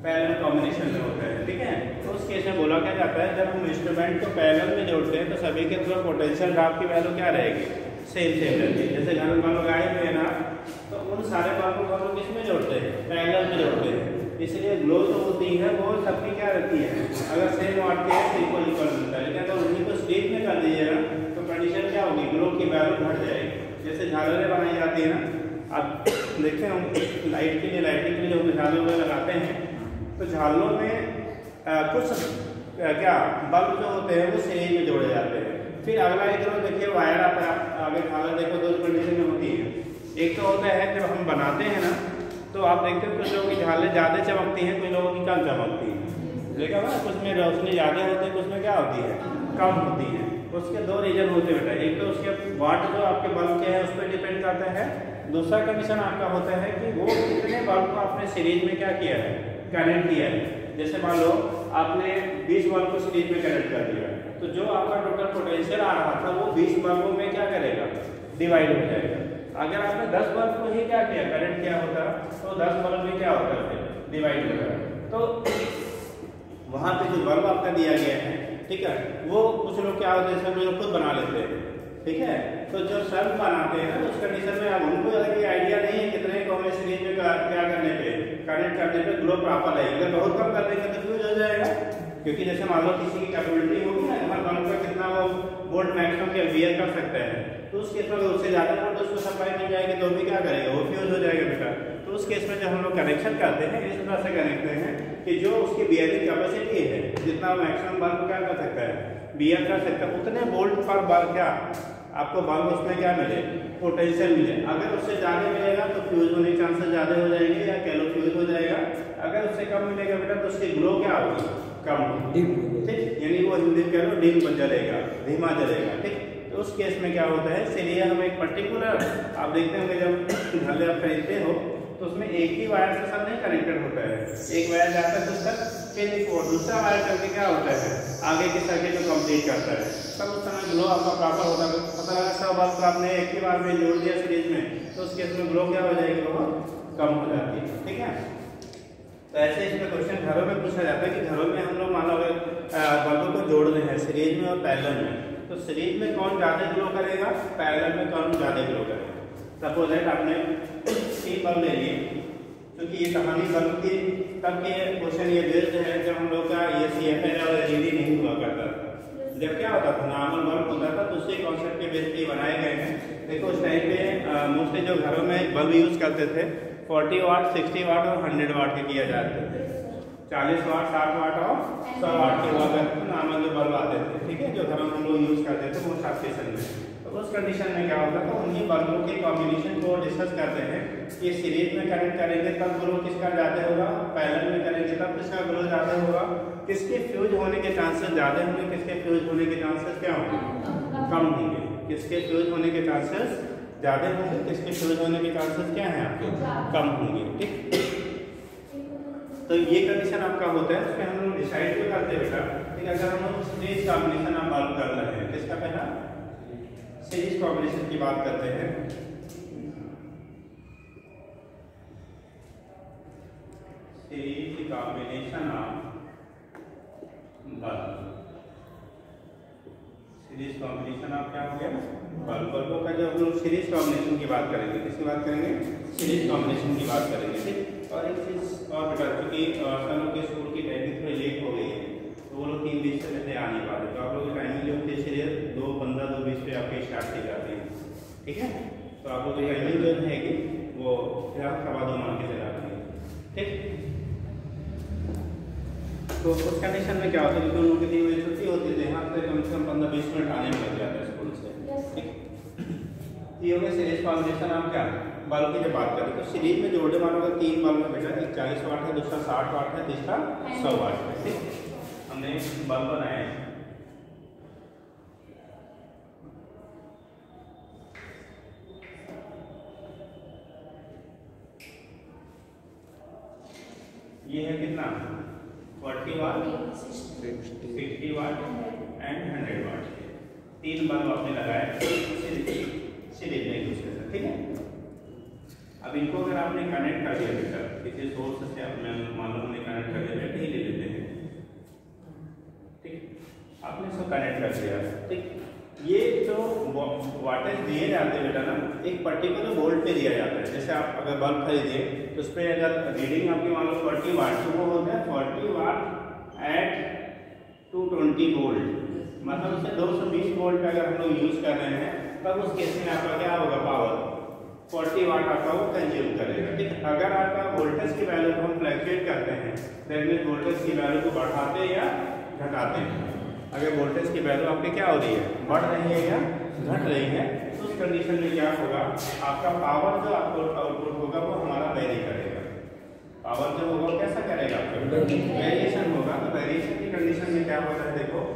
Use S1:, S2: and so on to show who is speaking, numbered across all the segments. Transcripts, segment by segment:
S1: Parallel combination में होता है, ठीक है। तो उस केस में बोला क्या जाता है, जब हम इंस्ट्रूमेंट को पैरेलल में जोड़ते हैं तो सभी के थ्रू पोटेंशियल ड्रॉप की वैल्यू क्या रहेगी, सेम रहती है। जैसे घर में मान लो गाय में है ना, तो उन सारे बल्ब को हम लोग किस में जोड़ते हैं, पैरेलल में जोड़ते हैं। इसलिए ग्लो जो होती है वो सबकी क्या रहती है, अगर सेम वाट के है तो इक्वल मिलता है। लेकिन अगर उन्हीं को सीरीज में कर दीजिएगा तो कंडीशन क्या होगी, ग्लो की वैल्यू घट जाएगी। जैसे झालरें बनाई जाती है ना, आप देखते हम लाइट के लिए, लाइटिंग के लिए जो झालर लगाते हैं तो झालों में कुछ क्या बल्ब जो होते हैं वो सीरीज में जोड़े जाते हैं। फिर अगला एक देखिए वायर आता है, आगे झालर देखो दो कंडीशन में होती है। एक तो होता है जब हम बनाते हैं ना, तो आप देखते हैं कुछ लोगों की झालें ज़्यादा चमकती हैं, कुछ लोगों की कम चमकती हैं। देखा ना, कुछ में रोशनी ज़्यादा होती है, कुछ में क्या होती है, कम होती है। उसके दो रीजन होते हैं बेटा, एक तो उसके वाट जो आपके बल्ब के हैं उस पर डिपेंड करता है। दूसरा कंडीशन आपका होता है कि वो कितने बल्ब को आपने सीरीज में क्या किया है, कनेक्ट किया है। जैसे मान लो आपने 20 बल्ब को सीरीज में कनेक्ट कर दिया, तो जो आपका टोटल पोटेंशियल आ रहा था वो 20 बल्बों में क्या करेगा, डिवाइड हो जाएगा। अगर आपने 10 बल्ब को ही क्या किया, करंट किया होता, तो 10 बल्ब में क्या होता है, डिवाइड होगा। तो वहाँ पे जो बल्ब आपका दिया गया है, ठीक है, वो कुछ लोग क्या होते हैं, सब लोग खुद बना लेते हैं, ठीक है। तो जो सब बनाते हैं ना, उस कंडीशन में अब उनको अगर ये आइडिया नहीं है कितने को हमें सीरीज में क्या करने पे, कनेक्ट करने पे ग्लो प्रॉपर रहेगी। अगर बहुत कम कर देंगे तो फ्यूज हो जाएगा, क्योंकि जैसे मान लो किसी की कैपेबिलिटी होगी ना, हर बल्ब का कितना वो वोल्ट मैक्सिमम के वियर कर सकता है, तो उस केस में उससे ज़्यादा वोल्ट उसको सप्लाई मिल जाएगी तो भी क्या करेगा, वो फ्यूज हो जाएगा बेटा। तो उस केस में जब हम लोग कनेक्शन करते हैं इस तरह से कनेक्ट करते हैं कि जो उसकी बियरिंग कैपेसिटी है, जितना मैक्सिमम बल्ब क्या कर सकता है, बियर कर सकता है, उतने वोल्ट पर बल्ब क्या आपको बल्ब उसमें क्या मिले, पोटेंशियल मिले। अगर उससे ज़्यादा मिलेगा तो फ्यूज होने के चांसेस ज़्यादा हो जाएंगे या कैलो फ्यूज हो जाएगा। अगर उससे कम मिलेगा बेटा तो उसकी ग्लो क्या होगी, कम होगी, ठीक, यानी वो हिंदी कह लो डिम जलेगा, धीमा जलेगा, ठीक। तो उस केस में क्या होता है, चलिए हम एक पर्टिकुलर, आप देखते होंगे जब घर आप खरीदते हो तो उसमें एक ही वायर से सब नहीं कनेक्टेड होता है, एक वायर जाता है कुछ तक, फिर एक और दूसरा वायर करके क्या होता है, आगे की सर्किट को कंप्लीट करता है। तब उस समय ग्लो आपका प्रॉपर होता है। पता लगा सब बल्ब को आपने एक ही बार में जोड़ दिया सीरीज में, तो उस केस में ग्लो क्या हो जाएगी, बहुत कम हो जाती है, ठीक है। तो ऐसे इसमें क्वेश्चन घरों में पूछा जाता है कि घरों में हम लोग मान लो अगर बल्बों को जोड़ रहे हैं सीरीज में और पैरेलल में, तो सीरीज में कौन ज़्यादा ग्लो करेगा, पैरेलल में कौन ज़्यादा ग्लो करेगा। सपोज दैट आपने 3 बल्ब ले लिए, क्योंकि ये कहानी बल्ब की तब के क्वेश्चन ये बेस्ड है जब हम लोग का ये CFL और LED नहीं हुआ करता था। जब क्या होता था, नॉर्मल बल्ब होता था, तो उसी कॉन्सेप्ट के बेस पे बनाए गए हैं। देखो उस टाइम पे मोस्टली जो घरों में बल्ब यूज़ करते थे 40 वाट, 60 वाट और 100 वाट के किया जाते थे। 40 वाट, 60 वाट और 100 वाट के हुआ करते थे नॉर्मल जो बल्ब आते थे, ठीक है, जो घरों में हम लोग यूज़ करते थे वो स्टेशन में। तो उस कंडीशन में क्या होता था, उन्हीं बल्बों के कॉम्बिनेशन को डिस्कस करते हैं कि सीरीज में कनेक्ट करेंगे तब ग्लो किसका ज़्यादा होगा, पैरेलल में करेंगे तब किसका ग्लो ज़्यादा होगा, किसके फ्यूज होने के चांसेस ज़्यादा होंगे, किसके फ्यूज होने के चांसेस क्या होंगे, कम होंगे, किसके फ्यूज होने के चांसेस ज़्यादा होंगे, किसके फ्यूज होने के चांसेस क्या हैं आपके, कम होंगे, ठीक। तो ये कंडीशन आपका होता है, उसमें हम लोग डिसाइड भी करते हैं बेटा, ठीक है। अगर हम लोग सीरीज कॉम्बिनेशन आप बात कर रहे हैं, किसका पहला सीरीज कॉम्बिनेशन की बात करते हैं, series combination of bulb, series combination of क्या हो गया, बल्बों का जब हम लोग सीरीज कॉम्बिनेशन की बात करेंगे, किसकी बात करेंगे, सीरीज कॉम्बिनेशन की बात करेंगे, ठीक। और एक चीज और बेटा, क्योंकि सब लोग के स्कूल की टाइमिंग थोड़ी लेट हो गई है, तो वो लोग 3:20 से पहले आ नहीं पाते, तो आप लोग की टाइमिंग जो होती है सीरियल 2:15, 2:20 पे आपकी स्टार्ट की जाती है, ठीक है। तो आप लोग की टाइमिंग जो है कि वो फिर आप 2:15 मान के चलाते हैं, ठीक। तो उस कंडीशन में क्या होता है, क्योंकि उन लोगों की 3 बजे छुट्टी होती है, यहाँ से कम 15-20 मिनट आने में लग जाता है स्कूल से, ठीक। ये हो गया सीरीज कॉम्बिनेशन। आप क्या बल्ब की जब बात करें तो सीरीज में जोड़ने वालों का 3 बल्ब में बेटा, एक 40 वाट है, दूसरा 60 वाट है, तीसरा 100 वाट है, ठीक। हमने बल्ब बनाए, ये है कितना 40 वाट, 60 वाट एंड 100 वाट के 3 बल्ब आपने लगाए सीरीज में एक दूसरे से, ठीक है। अब इनको अगर आपने कनेक्ट कर दिया बेटा किसी सोर्स से, आपने मान लो हमने कनेक्ट कर कर दिया। ठीक, ये जो वाटेज दिए जाते हैं बेटा ना, एक पर्टिकुलर वोल्ट पे दिया जाता है। जैसे आप अगर बल्ब खरीदिए तो उस पर अगर रीडिंग आपकी मान लो 40 वाट, तो वो होता है 40 वाट एट 220 वोल्ट, मतलब उससे 220 वोल्ट पे अगर हम लोग यूज़ कर रहे हैं तब उस केस में आपका क्या होगा, पावर 40 वाट आपका वो कंज्यूम करेगा। ठीक, अगर आपका वोल्टेज की वैल्यू को हम फ्लैक्चुएट करते हैं, दैट मीन्स वोल्टेज की वैल्यू को बढ़ाते या घटाते हैं। अगर वोल्टेज की वैल्यू आपकी क्या हो रही है, बढ़ रही है या घट रही है, तो उस कंडीशन में क्या होगा, आपका पावर जो आपको आउटपुट होगा वो हमारा वेरी करेगा। पावर जो होगा कैसा करेगा, वेरिएशन होगा। तो वेरिएशन की कंडीशन में क्या होता है, देखो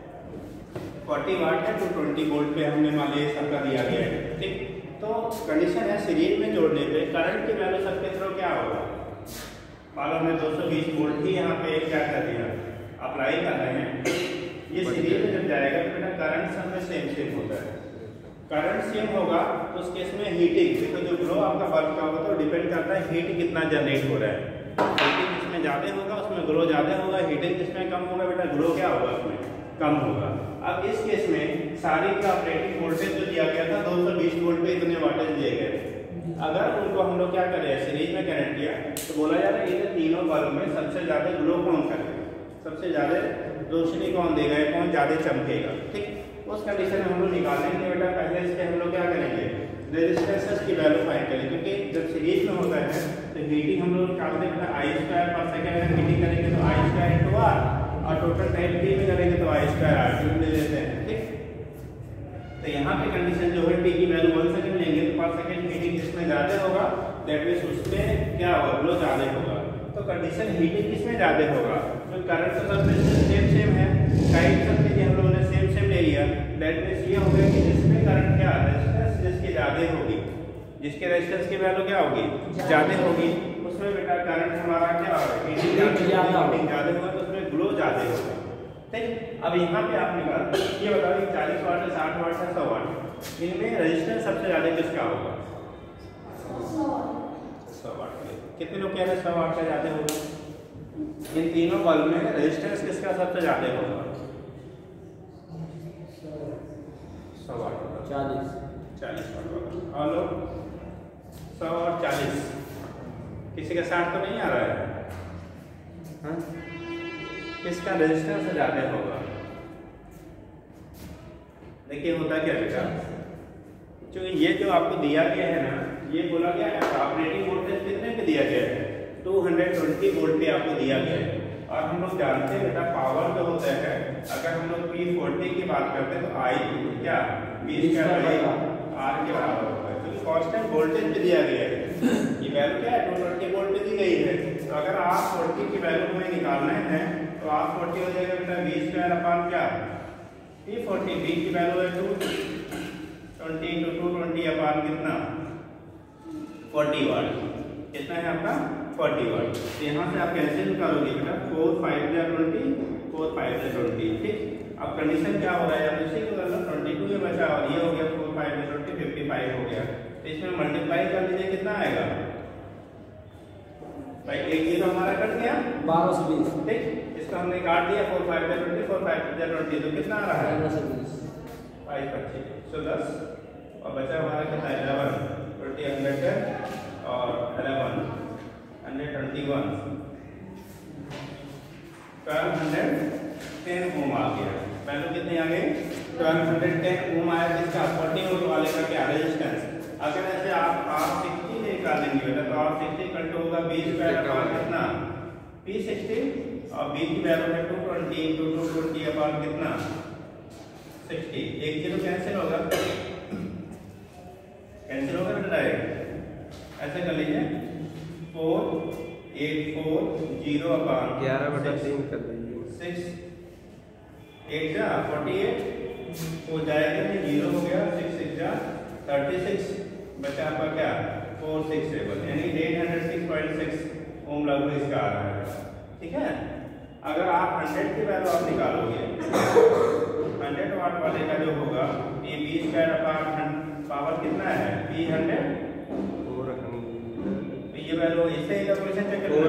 S1: 40 वाट है तो 20 वोल्ट पे हमने मान लिया सबका दिया गया है। ठीक, तो कंडीशन है सीरीज में जोड़ने पे करंट की वैल्यू सबके थ्रू क्या होगा, मान लो हमने 220 वोल्ट ही यहाँ पे क्या कर दिया, अप्लाई कर रहे हैं। ये सीरीज में जब जाएगा तो बेटा करंट सब में सेम होता है। करंट सेम होगा तो उस केस में हीटिंग, देखो जो ग्लो आपका बल्ब का होगा तो डिपेंड करता है हीट कितना जनरेट हो रहा है। हीटिंग जिसमें ज़्यादा होगा उसमें ग्लो ज़्यादा होगा, हीटिंग जिसमें कम होगा बेटा ग्लो क्या होगा, उसमें कम होगा। अब इस केस में सारी का ऑपरेटिंग वोल्टेज जो दिया गया था 220 वोल्ट पे इतने वाटेज दिए गए। अगर उनको हम लोग क्या करें, सीरीज में कनेक्ट किया तो बोला जा रहा है ये तीनों बल्ब में सबसे ज़्यादा ग्लो कौन करेगा, सबसे ज़्यादा रोशनी कौन देगा, कौन ज़्यादा चमकेगा। ठीक, उस कंडीशन में हम लोग निकालेंगे बेटा, पहले इसके हम लोग क्या करेंगे, रेजिस्टेंसेस की वैल्यू फाइंड करेंगे, क्योंकि जब सीरीज में होता है तो हीटिंग हम लोग निकालते हैं I²/सेकंड हीटिंग करेंगे तो I²/R, और टोटल टाइम टी में करेंगे तो I²/R ले लेते हैं। ठीक, तो यहाँ पे कंडीशन जो है टी की वैल्यू 1 सेकंड लेंगे तो पर सेकंड हीटिंग जिसमें ज़्यादा होगा दैट मीन्स उसमें क्या होगा, ग्लो ज़्यादा होगा। तो कंडीशन हीटिंग किसमें ज़्यादा होगा, जो करंट तो सब सेम है, टाइम सब चीज़ें हम लोगों ने सेम ले लिया, दैट मीन्स ये हो गया कि जिसमें करंट क्या रेजिस्टेंस जिसकी ज़्यादा होगी, जिसके रेजिस्टेंस की वैल्यू क्या होगी, ज़्यादा होगी, उसमें बेटा करंट हमारा क्या होगा, हीटिंग ज़्यादा होगा तो उसमें ग्लो ज़्यादा होगा। ठीक, अब यहाँ पे आप निकाल ये बताओ 40 वाट है, 60 वाट है, 100 वाट, इनमें रेजिस्टेंस सबसे ज़्यादा किसका होगा, 100 वाट। कितने लोग कह रहे हैं 100 वाट का ज़्यादा होगा, इन तीनों बल्ब में रेजिस्टेंस किसका सबसे ज़्यादा होगा, 100 वाट होगा, 40 वाट होगा। और लोग 100 और 40, किसी का 60 तो नहीं आ रहा है, हाँ? किसका रेजिस्टेंस ज़्यादा होगा, देखिए होता क्या बेटा, क्योंकि ये जो आपको दिया गया है ना, ये बोला गया है ऑपरेटिंग वोल्टेज कितने पे दिया गया है, 220 वोल्ट पे आपको दिया गया है। और हम लोग जानते हैं बेटा पावर जो होता है, अगर हम लोग P40 की बात करते हैं तो I क्या V²/R के बराबर होता है, क्योंकि कांस्टेंट वोल्टेज पे दिया गया है। ये वैल्यू क्या है, 220 वोल्ट पे दी गई है। तो अगर R40 की वैल्यू हमें निकालना है तो R40 हो जाएगा बेटा V²/ क्या, P40, V की वैल्यू है 220 × 220 कितना 40 वाट, कितना है आपका 40 वाट। तो यहाँ से आप कैसे निकालोगे बेटा, 4 5 जा 20, 4 5 जा 20। ठीक, अब कंडीशन क्या हो रहा है, अब इसी को कर लो, 22 ये बचा और ये हो गया 4 5 जा 20, 55 हो गया। तो इसमें मल्टीप्लाई कर लीजिए, कितना आएगा भाई, एक जीरो हमारा कट गया
S2: 1220।
S1: ठीक, इसको हमने काट दिया 4 5 जा 20, 4 5 जा 20, तो कितना आ रहा है 5 25 110, और बचा हमारा कितना 11 20 110 और 11 121 1210 ओम आ गया। वैल्यू कितनी आ गई 1210 ओम आया, जिसका 40 वोल्ट वाले का क्या रेजिस्टेंस। अगर ऐसे आप R60 निकालेंगे बेटा तो R60 कट होगा V²/ कितना P60, और V की वैल्यू है 220 × 220 कितना 60, एक जीरो कैंसिल होगा, कैंसिल होगा बेटा डायरेक्ट, ऐसे कर लीजिए 484 0/11/3 कर दीजिए 6 8 जा 48 हो जाएगा, ये जीरो हो गया, 6 6 जा 36, बचा आपका क्या 467, यानी 806.6 ओम लगभग इसका आ रहा है। ठीक है, अगर आप 100 की वैल्यू आप निकालोगे 100 वाट वाले का जो होगा ये V²/ पावर कितना है P100, तो ये वैल्यू इससे कैलकुलेशन चेक करना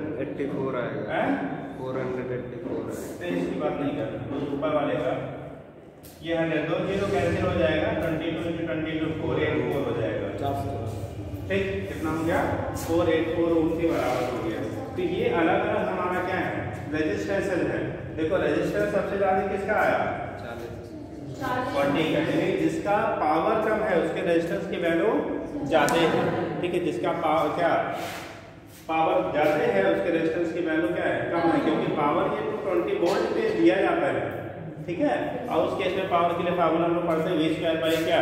S1: 484 आएगा, 484 है, तो इसकी बात नहीं करना, तो ऊपर वाले का ये 100 दो जीरो कैंसिल हो जाएगा, 22 × 22 484 हो जाएगा। ठीक, कितना हो गया 484 ओम के बराबर हो गया। तो ये अलग अलग हमारा क्या है रेजिस्टेंस है। देखो रेजिस्टेंस सबसे ज्यादा किसका आया 40 का, यानी जिसका पावर कम है उसके रेजिस्टेंस की वैल्यू ज्यादा है। ठीक है, जिसका पावर क्या पावर ज्यादा है उसके रेजिस्टेंस की वैल्यू क्या है कम है, क्योंकि पावर ये 220 वोल्ट पे दिया जाता है। ठीक है, और उस केस में पावर के लिए फार्मूला हम लोग पढ़ते हैं V² बाई क्या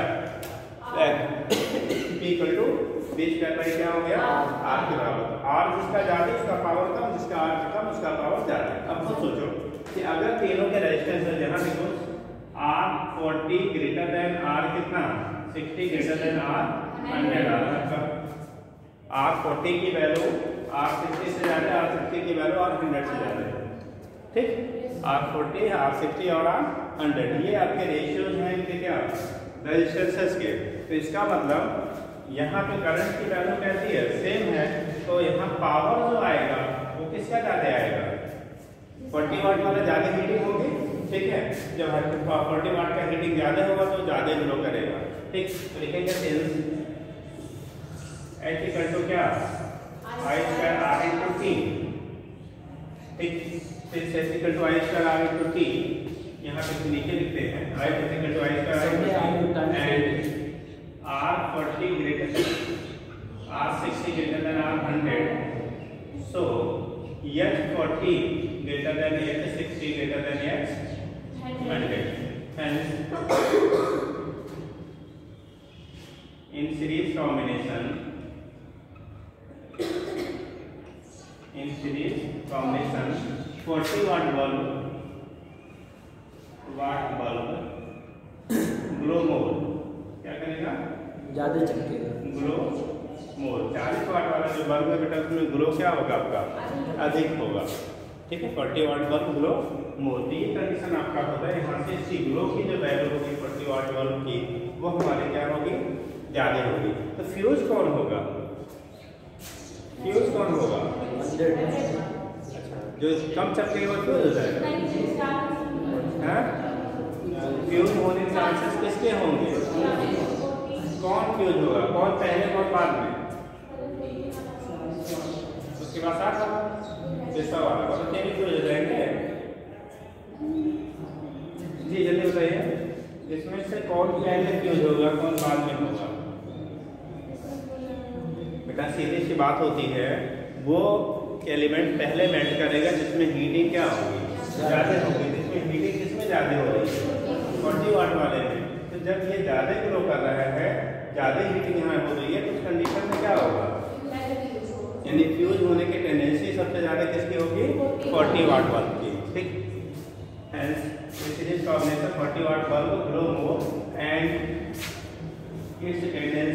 S1: P = V² बाई क्या हो गया R के बराबर। R जिसका ज्यादा उसका पावर कम, जिसका R कम उसका पावर ज्यादा। अब खुद सोचो कि अगर तीनों के रेजिस्टेंस है, जहां देखो R 40 ग्रेटर देन R कितना 60 ग्रेटर देन R 100, R 40 की वैल्यू R 60 से ज्यादा, R 60 की वैल्यू R 100 से ज्यादा है। ठीक, R 40 R 60 और R 100 ये आपके रेशियोज हैं इनके क्या रेजिस्टेंसेस के। तो इसका मतलब यहाँ पे करंट की वैल्यू कैसी है सेम है, तो यहाँ पावर जो आएगा वो किसका ज्यादा आएगा 40 वाट वाला ज्यादा हीटिंग होगी। ठीक है, जब 40 वाट का हीटिंग ज्यादा होगा तो ज्यादा ग्लो करेगा। ठीक, तो लिखेंगे सेंस H = क्या I² R × T। ठीक, फिर H = I² R × T यहाँ पे नीचे लिखते हैं I = I² and R 40 greater R 60 greater than R 100, so H 40 greater than H 60 greater than H 100। Hence in series combination 40 watt bulb glow more क्या करेगा
S2: ज्यादा चमकेगा,
S1: ग्लो मोर। 40 वाट वाला जो बल्ब है बेटा उसमें ग्लो क्या होगा आपका अधिक होगा। ठीक है, 40 वाट बल्ब ग्लो मोर। तो ये कंडीशन आपका होता है, यहाँ से इसकी ग्लो की जो वैल्यू होगी 40 वाट बल्ब की वो हमारे क्या होगी ज्यादा होगी। तो फ्यूज कौन होगा फ्यूज कौन होगा
S2: 100।
S1: जो कम चमकेगा वो फ्यूज हो जाएगा। फ्यूज होने के चांसेस किसके होंगे, कौन फ्यूज होगा, कौन पहले कौन बाद में, उसके बाद साथ वाला बहुत तेजी फ्यूज हो जाएंगे। जी जल्दी बताइए, इसमें से कौन पहले फ्यूज होगा कौन बाद में होगा। बेटा सीधी सी बात होती है, वो एलिमेंट पहले मेल्ट करेगा जिसमें हीटिंग क्या होगी ज्यादा होगी। जिसमें हीटिंग किसमें ज्यादा हो रही है 40 वाट वाले में। तो जब ये ज्यादा ग्लो कर रहा है, ज्यादा हीटिंग यहाँ हो रही है, तो उस कंडीशन में क्या होगा यानी फ्यूज होने की टेंडेंसी सबसे ज्यादा किसकी होगी 40 वाट बल्ब की। ठीक, hence series combination 40 watt bulb glow more and it's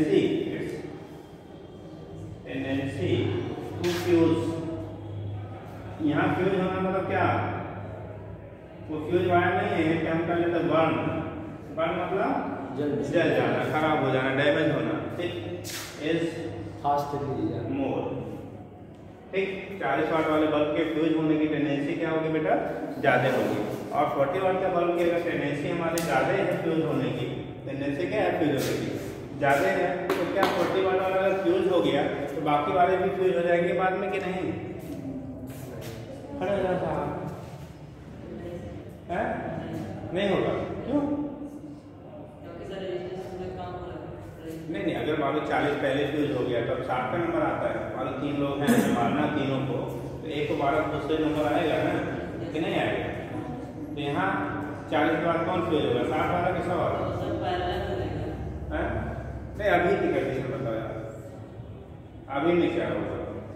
S1: tendency to fuse. यहाँ फ्यूज होना मतलब क्या, वो फ्यूज वायर नहीं है कि हम कर लेते बर्न मतलब जल जाना, खराब हो जाना, डैमेज होना। ठीक, इज
S2: फास्ट
S1: मोर। ठीक, 40 वाट वाले बल्ब के फ्यूज होने की टेंडेंसी क्या होगी बेटा ज्यादा होगी, और 40 वाट का बल्ब की अगर टेंडेंसी हमारे ज्यादा है फ्यूज होने की, टेंडेंसी क्या है फ्यूज होने की ज्यादा है, तो क्या 40 वाट वाला अगर फ्यूज हो गया तो बाकी वाले भी फ्यूज हो जाएंगे बाद में कि नहीं। है नहीं होगा, क्यों नहीं, अगर मान लो 40 पहले फ्यूज हो गया तो अब 60 का नंबर आता है, मान लो 3 लोग हैं मारना तीनों को, तो एक को 12 दूसरे नंबर आएगा ना कि नहीं आएगा। तो यहाँ 40 के बाद कौन फ्यूज होगा 60 वाला कि 100 वाला है। नहीं अभी की कंडीशन बताओ यार, अभी में क्या होगा।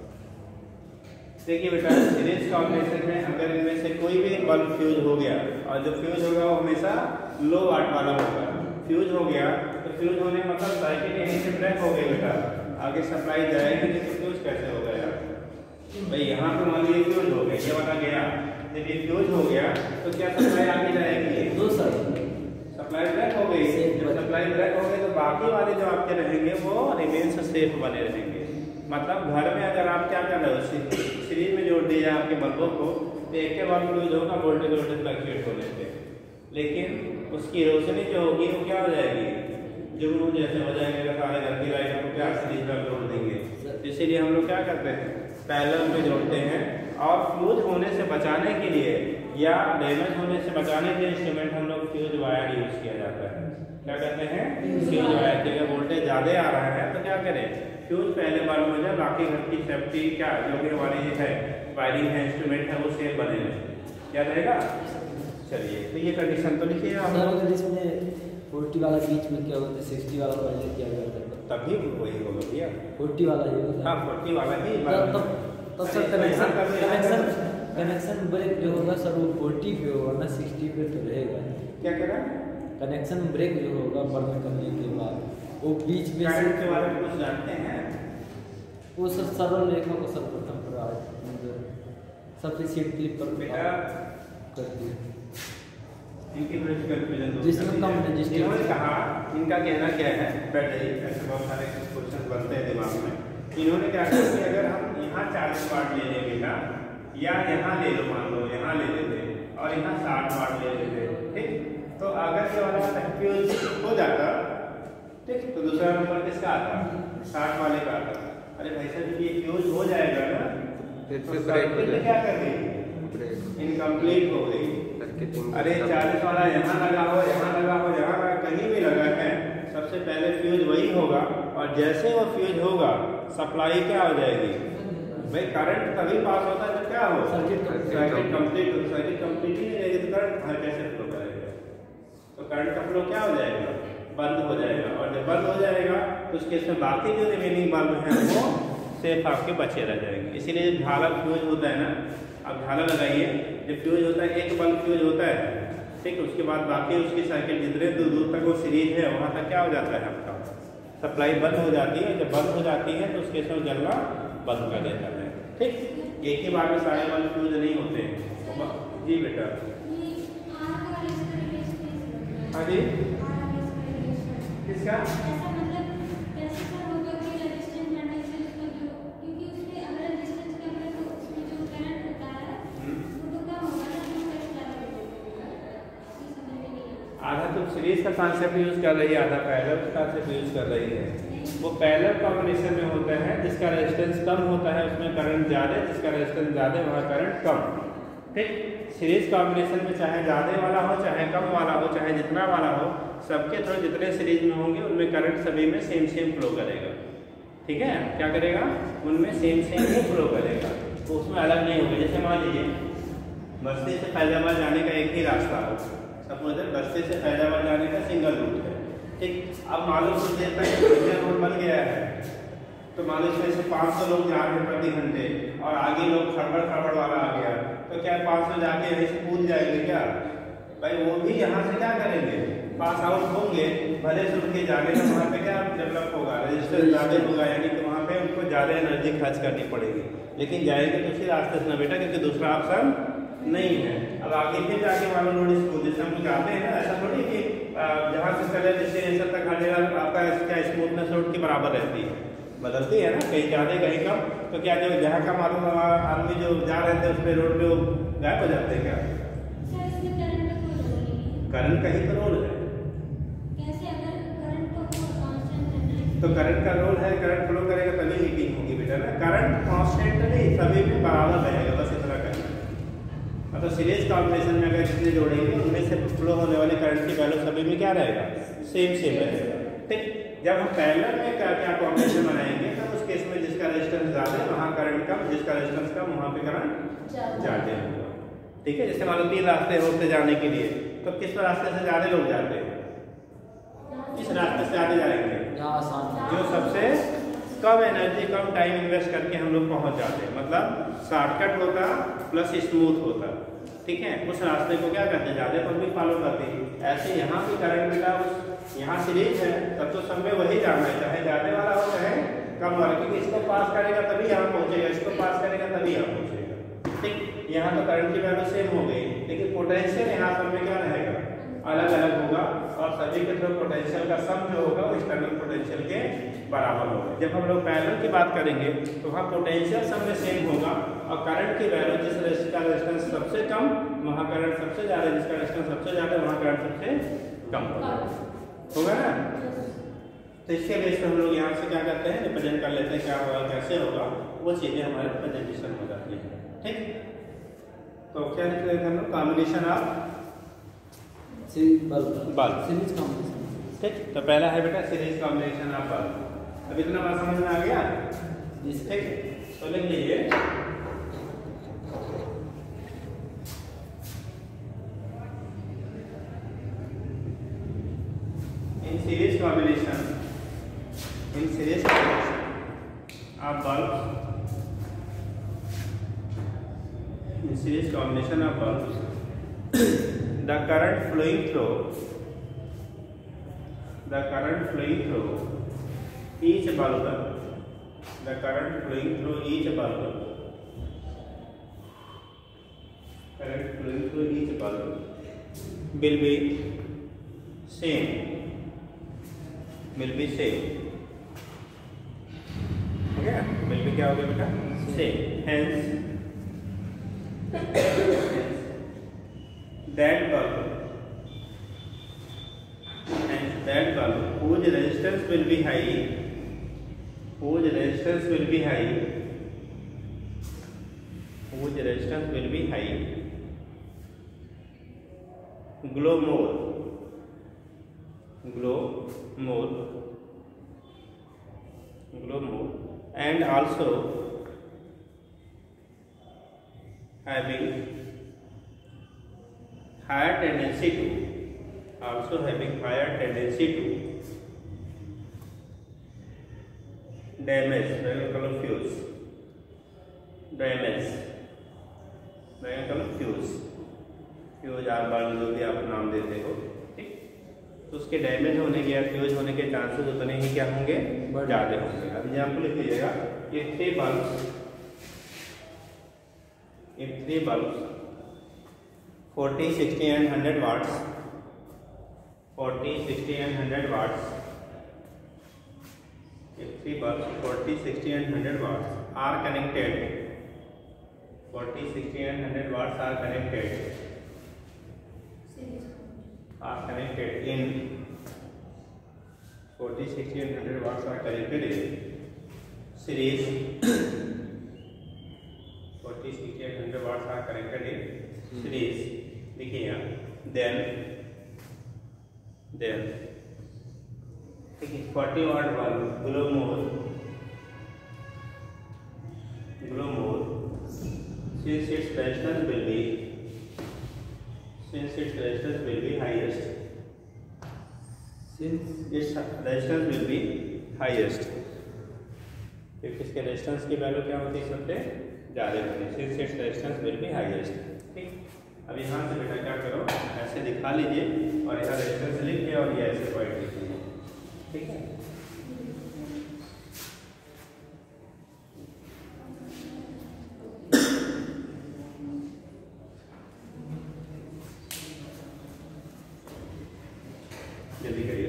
S1: देखिए बेटा सीरीज कॉम्बिनेशन में अगर इनमें से कोई भी बल्ब फ्यूज हो गया, और जो फ्यूज होगा वो हमेशा लो वाट वाला होगा। फ्यूज हो गया तो फ्यूज होने का मतलब सर्किट यहीं से ब्रेक हो गई बेटा, आगे सप्लाई जाएगी नहीं तो फ्यूज कैसे हो गया भाई। यहाँ पे मान लीजिए फ्यूज हो गया, ये वाला गया, जब ये फ्यूज हो गया तो क्या सप्लाई आगे जाएगी
S2: दो सर
S1: सप्लाई ब्रेक हो गई। जब सप्लाई ब्रेक हो गई तो बाकी वाले जो आपके रहेंगे वो रिमेन्स सेफ बने रहेंगे। मतलब घर में अगर आप क्या कर रहे हो सीरीज में जोड़ दिया आपके बल्बों को, तो एक के बाद फ्यूज होगा, वोल्टेज फ्लक्चुएट होने से लेकिन उसकी रोशनी जो होगी वो क्या हो जाएगी, जुगनू जैसे हो जाएंगे, सारे घर की लाइटों को क्या सीरीज में जोड़ देंगे। इसीलिए हम लोग क्या करते हैं, पैरेलल में जोड़ते हैं। और फ्यूज होने से बचाने के लिए या डैमेज होने से बचाने के लिए इंस्ट्रूमेंट हम लोग फ्यूज वायर यूज किया जाता है। क्या कहते हैं, फ्यूज वायर। अगर वोल्टेज ज़्यादा आ रहा है तो क्या करें, फ्यूज पहले बार हो जाए, बाकी घर की सेफ्टी क्या जो भी हमारी है वायरिंग है, इंस्ट्रूमेंट है, वो सेफ बने रहे। क्या रहेगा, चलिए तो ये कंडीशन तो लिखिए आप।
S2: अगर इसमें 40 वाला बीच में क्या होता है, 60 वाला पहले क्या करता है,
S1: तभी वही होगा भैया,
S2: 40 वाला ही होता है।
S1: हाँ 40 वाला ही।
S2: तब सर कनेक्शन ब्रेक जो होगा सर वो 40 पे होगा ना, 60 पे तो रहेगा।
S1: क्या कह रहा है,
S2: कनेक्शन ब्रेक जो होगा बर्न करने के बाद वो बीच में
S1: करंट के बारे में कुछ जानते हैं,
S2: वो सब सरल रेखा को सर्वप्रथम सबसे सीट क्लिप पर
S1: बेटा
S2: करती है।
S1: इनकी बड़ी कंफ्यूजन
S2: जिसमें कम रजिस्टर
S1: इन्होंने कहा, इनका कहना क्या है, बैठ जाइए, ऐसे बहुत सारे क्वेश्चन बनते हैं दिमाग में। इन्होंने क्या कहा कि अगर हम यहाँ 40 वाट ले लें बेटा, या यहाँ ले लो, मान लो यहाँ ले लेते और यहाँ 60 वाट ले लेते, ठीक, तो अगर ये वाला फ्यूज हो जाता, ठीक, तो दूसरा नंबर किसका आता, 60 वाले का आता। अरे भाई साहब ये फ्यूज हो जाएगा ना, तो सर्किट क्या कर देगी, इनकम्प्लीट हो गई। अरे 40 वाला यहाँ लगा हो, यहाँ लगा हो, यहाँ लगा, कहीं भी लगा है, सबसे पहले फ्यूज वही होगा। और जैसे वो फ्यूज होगा सप्लाई क्या हो जाएगी भाई, करंट तभी पास होता है जब क्या हो, सर्किट कंप्लीट हो। सर्किट कंप्लीट ही नहीं रहेगी तो करंट कैसे फ्लो करेगा, तो करंट का फ्लो क्या हो जाएगा, बंद हो जाएगा। और जब बंद हो जाएगा तो उस केस में बाकी जो रिमेनिंग बल्ब हैं वो सेफ आपके बचे रह जाएंगे। इसीलिए झालर फ्यूज होता है ना, अब झालर लगाइए, जब फ्यूज होता है एक बल्ब फ्यूज होता है, ठीक, उसके बाद बाकी उसकी साइकिल जितने दूर तक वो सीरीज है वहाँ तक क्या हो जाता है, आपका सप्लाई बंद हो जाती है। जब बंद हो जाती है तो उसके साथ जलना बंद कर देता है, ठीक। एक ही बार में सारे बल्ब फ्यूज नहीं होते हैं। जी बेटा, हाँ जी, किसका, आधा तो सीरीज का कॉन्सेप्ट यूज कर रही है, आधा पैरेलल का कॉन्सेप्ट यूज कर रही है। वो पैरेलल कॉम्बिनेशन में होता है जिसका रेजिस्टेंस कम होता है उसमें करंट ज़्यादा, जिसका रेजिस्टेंस ज़्यादा वहाँ करंट कम, ठीक। सीरीज कॉम्बिनेशन में चाहे ज़्यादा वाला हो, चाहे कम वाला हो, चाहे जितना वाला हो, सबके थ्रू जितने सीरीज में होंगे उनमें करंट सभी में सेम फ्लो करेगा, ठीक है। क्या करेगा, उनमें सेम ही फ्लो करेगा, तो उसमें अलग नहीं होगा। जैसे मान लीजिए बस्ती से फैजाबाद जाने का एक ही रास्ता हो, सपोज बस्ती से फैजाबाद जाने का सिंगल रूट है, ठीक। अब मालूम कुछ देर तक सिंगल रूट बन गया है, तो मान लो इसमें से 500 लोग जा रहे हैं प्रति घंटे और आगे लोग खड़बड़ वाला आ गया, तो क्या 500 जाके यहीं से कूद जाएंगे क्या भाई, वो भी यहाँ से क्या करेंगे, पास आउट होंगे, भले से उनके जाने का वहाँ पे क्या डेवलप होगा, रजिस्टर ज़्यादा होगा, यानी कि वहाँ पे उनको ज़्यादा एनर्जी खर्च करनी पड़ेगी, लेकिन जाएंगे तो उसी रास्ते से ना बेटा, क्योंकि दूसरा ऑप्शन नहीं है। अब आगे फिर जाके मान लो रोड स्कूल जैसे हम लोग जाते हैं ना, ऐसा थोड़ी कि जहाँ से चले डेस्टिनेशन तक हर जगह आपका क्या स्मूथनेस रोड की बराबर रहती है, बदलती है ना, कहीं ज़्यादा कहीं कम। तो क्या जो जहाँ का मालूम आदमी जो जा रहे थे उस पर रोड पे वो गायब हो जाते हैं क्या, करंट का ही तो रोल है, तो करंट का रोल है, करंट फ्लो करेगा तभी हीटिंग होगी बेटा ना। करंट कॉन्स्टेंटली सभी में बराबर रहेगा, बस इतना करना। मतलब सीरीज कॉम्बिनेशन में अगर जितने जोड़ेंगे उनमें से फ्लो होने वाले करंट की वैल्यू सभी में क्या रहेगा, सेम रहेगा, ठीक। जब हम पैरेलल में क्या कॉम्बिनेशन बनाएंगे तब उस केस में जिसका रेजिस्टेंस ज़्यादा है वहाँ करंट कम, जिसका रेजिस्टेंस कम वहाँ पे करंट ज़्यादा होगा, ठीक है। जैसे मान लो 3 रास्ते होते जाने के लिए, तो किस रास्ते से ज़्यादा लोग जाते हैं, किस रास्ते से ज़्यादा जाएंगे, जो सबसे कम एनर्जी कम टाइम इन्वेस्ट करके हम लोग पहुंच जाते हैं, मतलब शॉर्टकट होता प्लस स्मूथ होता, ठीक है। उस रास्ते को क्या करते हैं, ज़्यादा पब्लिक फॉलो करती है। ऐसे यहाँ भी करंट मिला, उस यहाँ सीरीज है तब तो सब में वही जाना है, चाहे ज़्यादा वाला हो चाहे कम वाला, क्योंकि इसको पास करेगा तभी यहाँ पहुँचेगा, इसको पास करेगा तभी यहाँ पहुँचेगा, ठीक। यहाँ तो करंट की वैल्यू सेम हो गई, लेकिन पोटेंशियल यहाँ सब में क्या रहेगा, अलग अलग होगा, और सभी के थ्रू पोटेंशियल का सम जो होगा वो एक्सटर्नल पोटेंशियल के बराबर होगा। जब हम लोग पैरेलल की बात करेंगे तो वहाँ पोटेंशियल सब में सेम होगा और करंट की वैल्यू जिसका रेजिस्टेंस सबसे कम वहाँ करंट सबसे ज़्यादा, जिसका रेजिस्टेंस सबसे ज़्यादा वहाँ करंट सबसे कम होगा ना। तो इसके बेस पर हम लोग यहाँ से क्या करते हैं, रिप्रेजेंट कर लेते हैं क्या होगा कैसे होगा, वो चीज़ें हमारे प्रेजेंटेशन हो जाती हैं। ठीक, तो क्या लिख रहे थे हम लोग, combination of
S2: series bulb,
S1: series
S2: combination.
S1: ठीक, तो पहला है बेटा सीरीज कॉम्बिनेशन ऑफ बल्ब। अब इतना बात समझ में आ गया। ठीक, तो लिख लीजिए in series combination of bulbs, in series combination of bulbs, the current flowing through each bulb, the current flowing through each bulb will be same. Okay, will be क्या हो गया बेटा, same. Hence that bulb whose resistance will be high, glow more and also having higher tendency to damage, fuse or bulb जो भी आप नाम देते हो। ठीक, तो उसके डैमेज होने के या फ्यूज होने के चांसेस उतने ही क्या होंगे, ज़्यादा होंगे। अब एग्जाम्पल लिख लीजिएगा, ये three bulbs 40, 60 and 100 watts, 40, 60 and 100 watts, if three bulbs 40, 60 and 100 watts are connected, 40, 60 and 100 watts are connected in 40, 60 and 100 watts are connected in series. 40, 60 and 100 watts are connected in series. देखिए यहाँ, then 40 watt bulb glow more since its resistance will be highest. क्योंकि इसके resistance की value क्या होती है, सबसे ज़्यादा होती है, since its resistance will be highest. ठीक, अब यहाँ से बेटा क्या करो, ऐसे दिखा लीजिए और यहाँ रेजिस्टेंस लिखिए और ये ऐसे पॉइंट लिखिए। ठीक है, जल्दी करिए।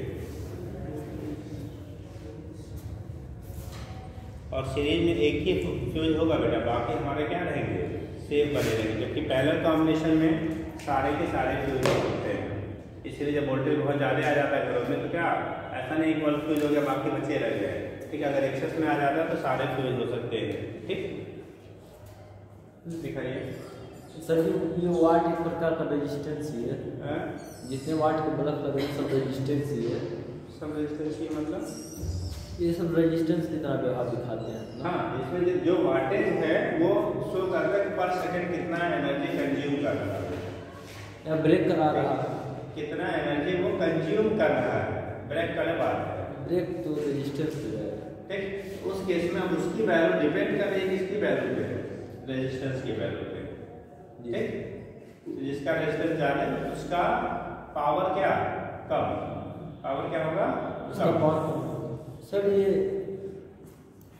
S1: और सीरीज में एक ही फ्यूज होगा बेटा, बाकी हमारे क्या रहेंगे, सेम बने रहेंगे। जबकि पैरेलल कॉम्बिनेशन में सारे के सारे फ्यूज होते हैं, इसलिए जब वोल्टेज बहुत ज़्यादा आ जाता है घरों में तो क्या ऐसा नहीं एक वाला फ्यूज हो गया बाकी बचे रह गए। ठीक है, अगर एक्सेस में आ जाता है तो सारे फ्यूज हो सकते हैं। ठीक, दिखाइए
S2: सर, ये वाट एक प्रकार का रेजिस्टेंस ही है, जितने वाट के बल्ब लगे सब रेजिस्टेंस ही है।
S1: सब रेजिस्टेंस ही मतलब
S2: ये सब रेजिस्टेंस की तरह व्यवहार दिखाते हैं।
S1: हाँ, इसमें जो वाटेज है वो शो करता है कि पर सेकंड कितना एनर्जी कंज्यूम कर रहा है
S2: या ब्रेक करा रहा है,
S1: कितना एनर्जी वो कंज्यूम कर रहा है। ब्रेक करने बाद
S2: ब्रेक तो रेजिस्टेंस हो जाएगा।
S1: ठीक, उस केस में अब उसकी वैल्यू डिपेंड कर रही है किसकी वैल्यू पे, रेजिस्टेंस की वैल्यू पे। ठीक, जिसका रेजिस्टेंस ज़्यादा है उसका पावर क्या कम, पावर क्या होगा
S2: उसका पावर। सर ये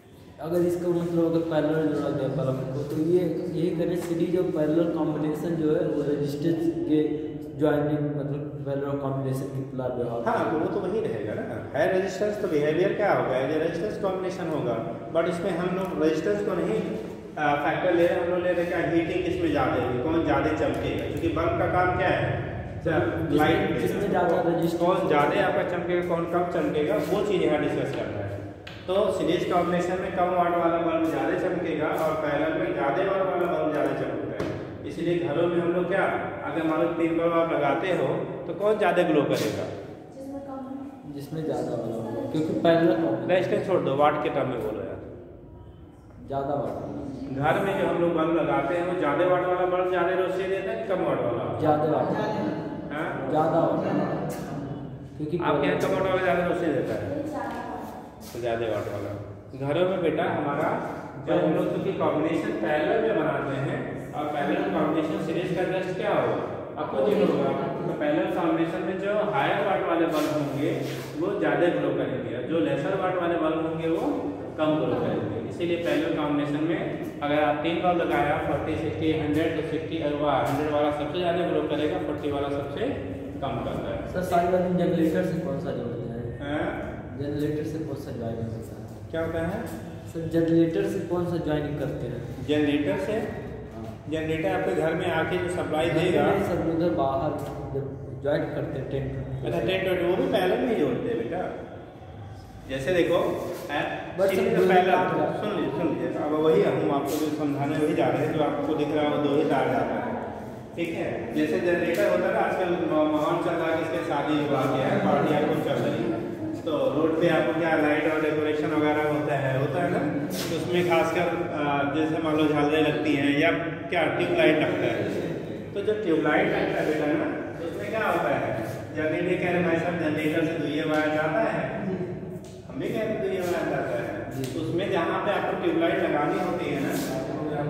S2: अगर इसका मतलब अगर पैरेलल जोड़ा गया बल्ब को, तो ये करें सीरीज ऑफ पैरेलल कॉम्बिनेशन जो है वो रेजिस्टेंस के ज्वाइनिंग मतलब पैरेलल कॉम्बिनेशन की तुलना व्यवहार।
S1: हाँ, तो वो तो वही रहेगा ना, है रेजिस्टेंस तो बिहेवियर क्या होगा, ये रेजिस्टेंस कॉम्बिनेशन होगा। बट इसमें हम लोग रेजिस्टेंस को नहीं फैक्टर ले रहे हैं, हम लोग ले रहे हैं क्या हीटिंग किसमें ज़्यादा होगी, कौन ज़्यादा चमकेगा, क्योंकि बल्ब का काम क्या है, लाइट
S2: जिसमें ज़्यादा रेजिस्टेंस
S1: कौन ज़्यादा आपका चमकेगा, कौन कम चमकेगा, वो चीज़ यहाँ डिस्कस करना है। तो सीरीज कॉम्बिनेशन में कम वाट वाला बल्ब ज़्यादा चमकेगा और पैरेलल में ज़्यादा वाट वाला बल्ब ज़्यादा चमकता है। इसलिए घरों में हम लोग क्या, अगर मान लो 3 बल्ब आप लगाते हो तो कौन ज़्यादा ग्लो करेगा,
S2: जिसमें ज़्यादा वाला, क्योंकि पैरेलल
S1: रेजिस्टेंस छोड़ दो, वाट के टर्म में बोलो यार,
S2: ज़्यादा वाट।
S1: घर में जो हम लोग बल्ब लगाते हैं वो ज़्यादा वाट वाला बल्ब ज़्यादा रोशनी देता है कि कम वाट वाला,
S2: ज़्यादा वाट,
S1: हाँ
S2: ज़्यादा वाट, क्योंकि
S1: आपके यहाँ कम वाट वाला ज़्यादा रोशनी देता है, तो ज़्यादा वाट वाला। घरों में बेटा हमारा जब हम लोग क्योंकि कॉम्बिनेशन पैरेलल में बनाते हैं और पैरेलल कॉम्बिनेशन सीरीज का जस्ट क्या होगा, अपोजिट होगा। तो पैरेलल कॉम्बिनेशन में जो हायर वाट वाले बल्ब होंगे वो ज़्यादा ग्लो करेंगे, और जो लेसर वाट वाले बल्ब होंगे वो कम ग्लो करेंगे। इसीलिए पैरेलल कॉम्बिनेशन में अगर आप 3 बल्ब लगाया 40, 60, 100 तो 100 वाला सबसे ज़्यादा ग्लो करेगा, 40 वाला सबसे कम करता है।
S2: सर सारी बात जनरेटर से कौन सा जोड़ते हैं, जनरेटर से कौन सा ज्वाइनिंग होता है,
S1: क्या होता है
S2: सर जनरेटर से कौन सा ज्वाइनिंग करते हैं,
S1: जनरेटर से, जनरेटर आपके घर में आके जो सप्लाई देगा,
S2: सब उधर बाहर जब ज्वाइन करते हैं टेंट,
S1: अच्छा टेंट वो भी पैरेलल में ही जोड़ते हैं बेटा। जैसे देखो पैरेलल सुन लीजिए, अब वही हम आपको जो समझाने वही जा रहे हैं, जो आपको दिख रहा है वो 2 ही तार जाता है, ठीक है। जैसे जनरेटर होता है ना, आजकल माहौल चल रहा है, किसके शादी विवाह के है, पार्टी आपको चल रही है, तो रोड पे आपको क्या लाइट और डेकोरेशन वगैरह होता है ना, तो उसमें खासकर जैसे मान लो झालरें लगती हैं या क्या ट्यूबलाइट लगता है, तो जो ट्यूबलाइट लगता है बेटा ना, तो उसमें क्या होता है, जनरेटर कह रहे भाई साहब जनरेटर से दुइया वायर जाता है, हम भी कहते हैं दुइया वायर जाता है, तो उसमें जहाँ पे आपको ट्यूबलाइट लगानी होती है ना,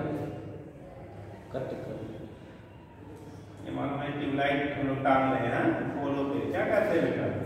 S1: ये मानो है ट्यूबलाइट हम लोग टांग रहे हैं पोलो पे, क्या कहते हैं बेटा,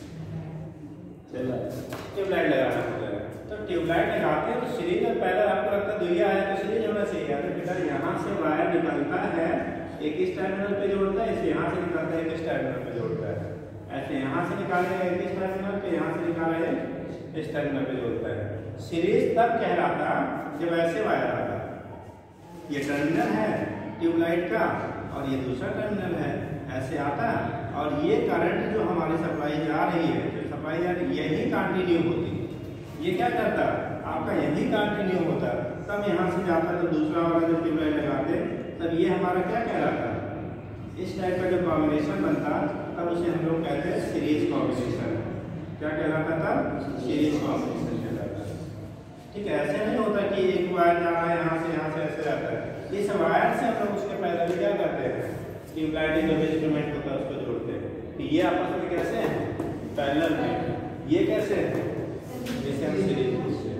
S1: ट्यूबलाइट लगाना होता है। तो ट्यूबलाइट लगाते हैं तो सीरीज में पहले आपको लगता है दुइया है तो सीरीज होना चाहिए, तो बेटा यहाँ से वायर निकलता है, एक इस टर्मिनल पे जोड़ता है, इसे यहाँ से निकालता है, एक इस टर्मिनल पे जोड़ता है, ऐसे यहाँ से निकालेगा एक इस टर्मिनल पे, यहाँ से निकालेगा इस टर्मिनल पे जोड़ता है। सीरीज तब कहलाता जब ऐसे वायर आता, ये टर्मिनल है ट्यूबलाइट का और ये दूसरा टर्मिनल है, ऐसे आता और ये करंट जो हमारी सप्लाई जा रही है, जो सप्लाई जा रही है यही कंटिन्यू होती, ये क्या करता आपका यही कंटिन्यू होता, तब यहाँ से जाता तो दूसरा वाला जो ट्यूबलाइट लगाते तब ये हमारा क्या कहलाता, इस टाइप का जो कॉम्बिनेशन बनता तब उसे हम लोग कहते हैं सीरीज कॉम्बिनेशन। क्या कहलाता था, सीरीज कॉम्बिनेशन कहलाता है, ठीक है। ऐसे नहीं होता कि एक वायर जा रहा है यहाँ से ऐसे रहता है, इस वायर से हम लोग उसके पहले भी क्या करते हैं, ट्यूबलाइट जो इंस्ट्रूमेंट होता है उसको जोड़ते हैं, तो ये आपस में कैसे हैं, पैरेलल में, ये कैसे है, जैसे हम सीरीज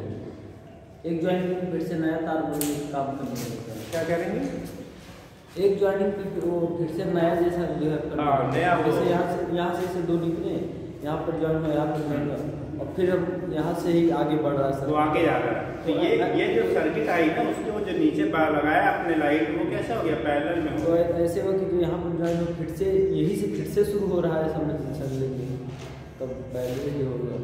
S2: एक ज्वाइनिंग फिर से नया तार काम करने लगता है,
S1: क्या करेंगे,
S2: एक ज्वाइनिंग वो फिर से नया जैसा जो है
S1: नया,
S2: जैसे यहाँ से 2 निकले, यहाँ पर ज्वाइन हुआ, यहाँ पर ज्वाइन हुआ, और फिर अब यहाँ से ही आगे बढ़ रहा है,
S1: वो आगे जा रहा है। तो ये जो सर्किट आई ना उसके वो जो नीचे लगाया आपने लाइट, वो कैसा हो गया, पैरेलल में हो,
S2: तो ऐसे हुआ कि जो यहाँ पर ज्वाइन हो फिर से यही से फिर से शुरू हो रहा है, समझ लेंगे तब पैरेलल ही होगा,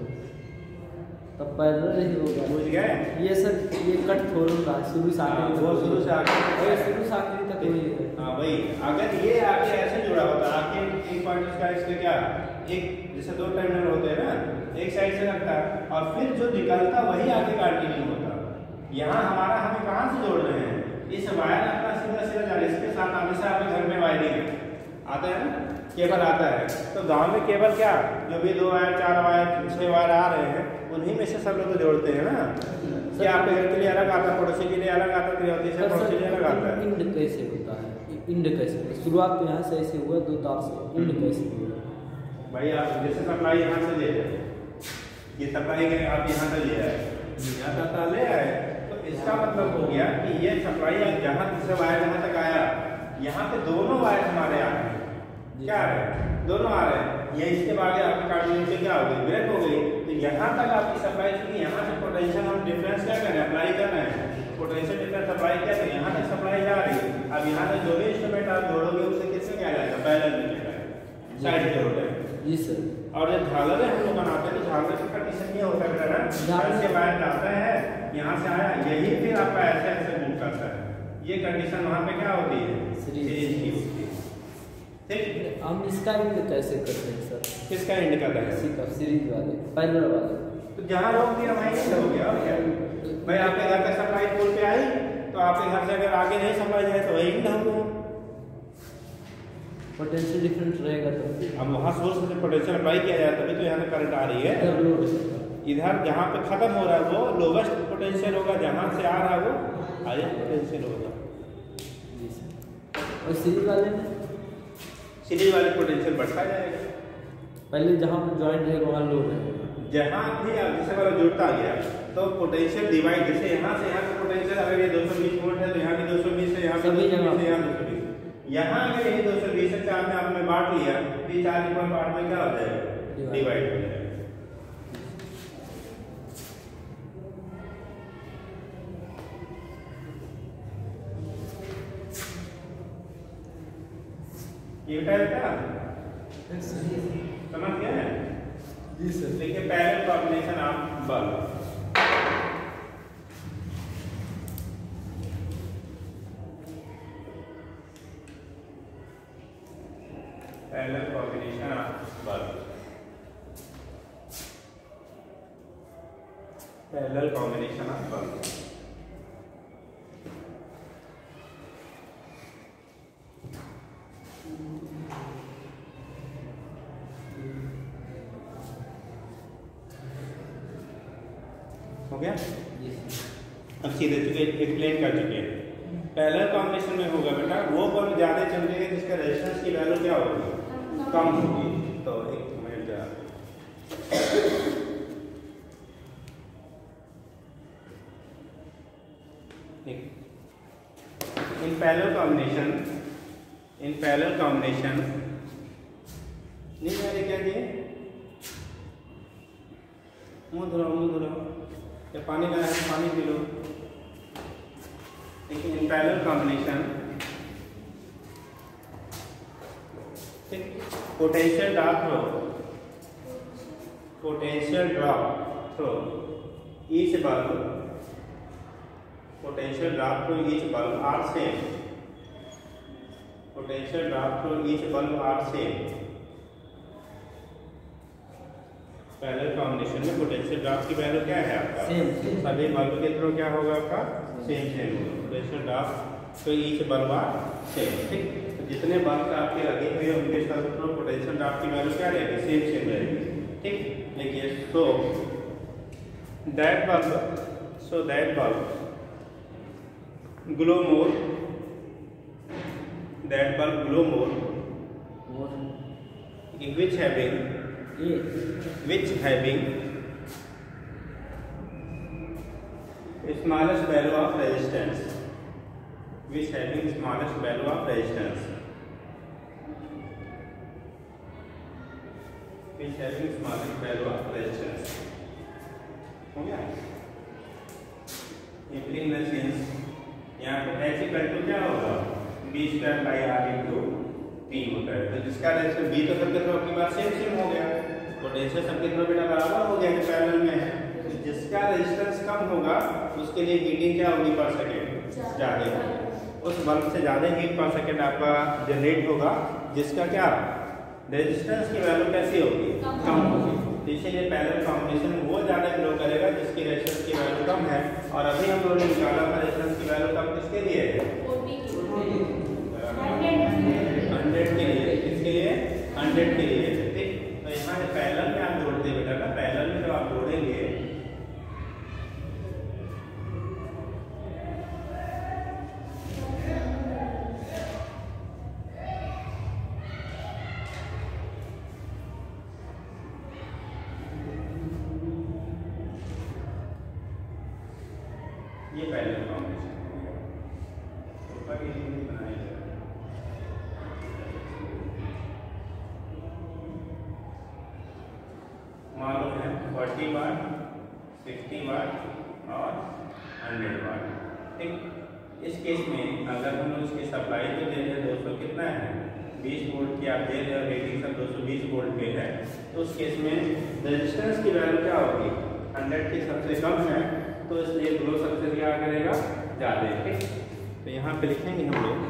S2: तब पैरेलल ही होगा,
S1: बुझ गए।
S2: ये सर ये कट थोड़ा रहा है शुरू से आगे,
S1: वो शुरू से आगे
S2: तक वही है,
S1: हाँ वही। अगर ये आगे ऐसे जुड़ा होता, आगे एक पॉइंट इसका इसके क्या, एक जैसे 2 टर्मिनल होते हैं ना, एक साइड से लगता है और फिर जो निकलता वही आगे कंटिन्यू होता। यहाँ हमारा हमें कहाँ से जोड़ रहे हैं, इस वायर अपना सीधा जा रहा है, इसके साथ हमेशा आपके घर में वायरिंग आता है ना, केबल आता है, तो गांव में केबल क्या जो भी 2 वायर 4 वायर 6 वायर आ रहे हैं उन्हीं में से सब लोग जोड़ते हैं ना, कि आपके घर के लिए अलग आता, पड़ोसी के लिए अलग आता, पड़ोसी के लिए अलग आता है।
S2: इंड कैसे होता है, इंड कैसे, शुरुआत तो यहाँ से ऐसे हुआ 2 तार से, इंड कैसे हुआ
S1: भाई, आप जैसे सप्लाई यहाँ से ले जाए, ये सप्लाई आप यहाँ से ले आए, यहाँ तक ले आए, तो इसका मतलब हो गया कि ये सप्लाई जहाँ से वायर यहाँ तक आया, यहाँ पे दोनों वायर हमारे आ गए, क्या आ रहे हैं, दोनों आ रहे हैं। ये इसके बाद आपकी कंटिन्यूटी क्या हो गई, ब्रेक हो गई। तो यहाँ तक आपकी सप्लाई थी, यहाँ से पोटेंशियल हम डिफरेंस क्या कर रहे हैं, अप्लाई कर रहे हैं, पोटेंशियल डिफरेंस अप्लाई किया तो यहाँ तक सप्लाई जा रही है। अब यहाँ से जो भी इंस्ट्रूमेंट आप जोड़ोगे उससे किससे क्या जाएगा, पैरेलल में जाएगा, साइड जोड़ रहे हैं।
S2: जी सर।
S1: और जब झालर हम लोग बनाते हैं तो झालर की कंडीशन ये होता है बेटा, से वायर जाता है, यहाँ से आया, यही फिर आपका ऐसे ऐसे मूव करता है। ये कंडीशन वहाँ पे क्या होती है, सीरीज की होती है। ठीक,
S2: हम इसका इंड कैसे करते हैं सर?
S1: किसका इंड कर रहे हैं,
S2: इसी का सीरीज वाले, पैरेलल वाले।
S1: तो जहाँ रोक दिया वहीं इंड हो गया। और क्या भाई, आपके घर का सप्लाई पोल पे आई तो आपके घर से अगर आगे नहीं सप्लाई जाए तो वही इंड हो गया।
S2: पोटेंशियल डिफरेंस रहेगा तो
S1: अब वहाँ सोर्स से पोटेंशियल अप्लाई किया जाए तभी तो यहाँ से करंट आ रही है। इधर जहाँ पे खत्म हो रहा है वो लोवेस्ट पोटेंशियल होगा, जहाँ से आ रहा है वो हाईएस्ट पोटेंशियल होगा।
S2: और सीरीज वाले में
S1: सीरीज वाले पोटेंशियल बढ़ता जाएगा।
S2: पहले जहाँ पर जॉइंट रहेगा वहाँ लो रहेगा, जहाँ
S1: भी आप जैसे वाला जुड़ता गया तो पोटेंशियल डिवाइड, जैसे यहाँ से यहाँ का पोटेंशियल अगर ये 220 वोल्ट है तो यहाँ भी 220 है, यहाँ भी 220 है, यहाँ 220, यहाँ अगर ये 220 से 4 में आपने बांट लिया तो ये 4 के पार्ट में क्या हो जाएगा, डिवाइड हो जाएगा। ये क्या समझ गया है?
S2: जी सर।
S1: देखिए parallel combination of bulb, parallel combination of bulb, parallel combination of bulb. हो गया? अब सीधे चुके एक्सप्लेन कर चुके हैं। पैरेलल कॉम्बिनेशन में होगा बेटा वो बल्ब ज्यादा चमकेगा जिसका रेजिस्टेंस की वैल्यू क्या होगी, कम होगी। तो एक मिनट, इन पैरेलल कॉम्बिनेशन नहीं मैंने क्या किए, मुंह धुलाओ या पानी लाया है पानी पी लो। लेकिन in parallel combination potential drop through each bulb are same, potential drop through each bulb are same. Parallel combination में पोटेंशियल ड्रॉप की वैल्यू क्या है आपका, सभी बल्ब के थ्रू क्या होगा आपका, सेम होगा। पोटेंशियल ड्रॉप तो ईच बल्ब आर सेम। ठीक, तो जितने बल्ब आपके लगे हुए उनके थ्रू पोटेंशियल ड्रॉप की वैल्यू क्या रहेगी, सेम रहेगी। ठीक, देखिए so that bulb glow more, which having smallest value of resistance, हो गया। यहाँ पे x इक्वल टू क्या होगा, b² p होता है। तो जिसका रेजिस्टेंस b तो सबके थ्रू आपकी बात सेम हो गया, पोटेंशियल सबके थ्रू बेटा बराबर हो गया, पैरेलल में है। तो जिसका रेजिस्टेंस कम होगा उसके लिए हीटिंग क्या होगी पर सेकेंड, ज़्यादा होगी। उस बल्ब से ज़्यादा हीट पर सेकेंड आपका जनरेट होगा, जिसका क्या रेजिस्टेंस की वैल्यू कैसी होगी, कम होगी। तो इसीलिए पैरेलल कॉम्बिनेशन में वो ज़्यादा ग्लो करेगा जिसकी रेजिस्टेंस की वैल्यू कम है। और अभी हम लोगों ने निकाला था रेजिस्टेंस की वैल्यू कम किसके लिए है, 100 के लिए, किसके लिए, 100 के लिए। ठीक, तो यहाँ से पैरेलल में आप जोड़ते बेटा ना, पैरेलल में जब आप जोड़ेंगे ये पैरेलल कॉम्बिनेशन। 40 वाट, 60 वाट और 100 वाट। ठीक, इस केस में अगर हम उसकी सप्लाई तो दे रहे हैं 200 कितना है 20 वोल्ट की आप दे रहे हो, रेटिंग सब 220 वोल्ट पे है, तो उस केस में रेजिस्टेंस की वैल्यू क्या होगी 100 की सबसे कम है, तो इसलिए ग्लो सक्सेस क्या करेगा ज़्यादा है। ठीक, तो यहाँ पे लिखेंगे हम लोग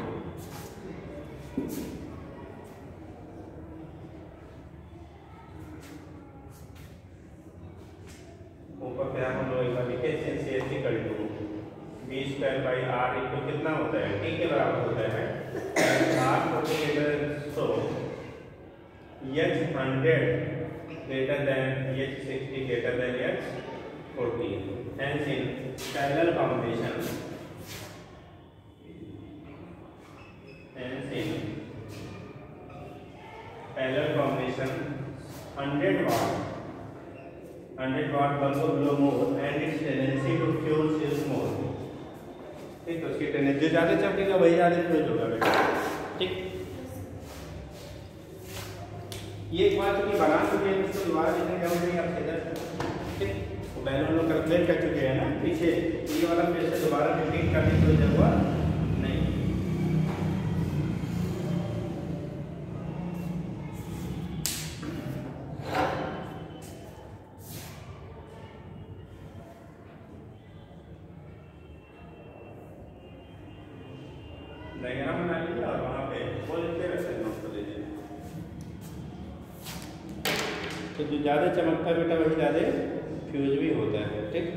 S1: ऊपर पे हम लोग एक बार लिखे CSC equal to V²/R equal कितना होता है T के बराबर होता है R 40 so H100 greater than H60 greater than H40, hence in parallel combination, hence in parallel combination 100 watt bulb will glow more and its tendency to fuse is more। ठीक, तो उसकी टेंडेंसी जो ज़्यादा चमकेगा वही ज़्यादा फ्यूज होगा बेटा। ठीक, ये एक बात की बना चुके हैं, इसको दोबारा लिखने की जरूरत नहीं आपके इधर। ठीक, तो पहले हम लोग कैलकुलेट कर चुके हैं ना पीछे, ये वाला फिर से दोबारा रिपीट करने की कोई जरूरत नहीं। डायग्राम बना लीजिए और वहाँ पे वो लिखते वैसे नोट कर लीजिए। तो जो ज़्यादा चमकता बेटा वही ज़्यादा फ्यूज भी होता है। ठीक,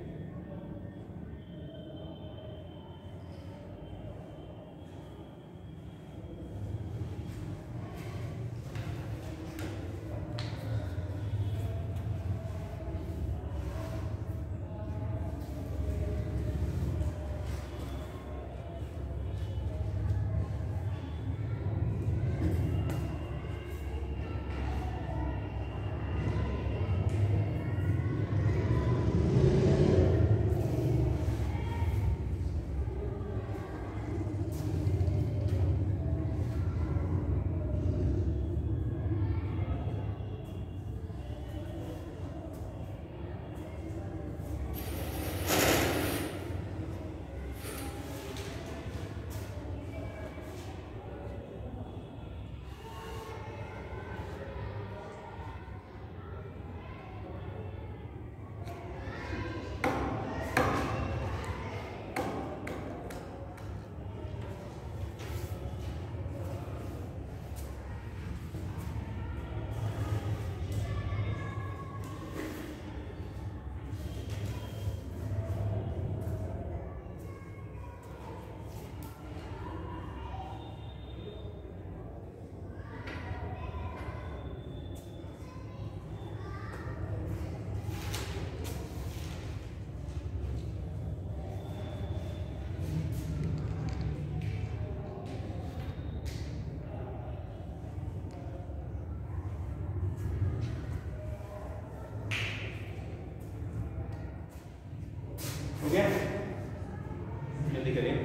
S1: हो गया, जल्दी करिए।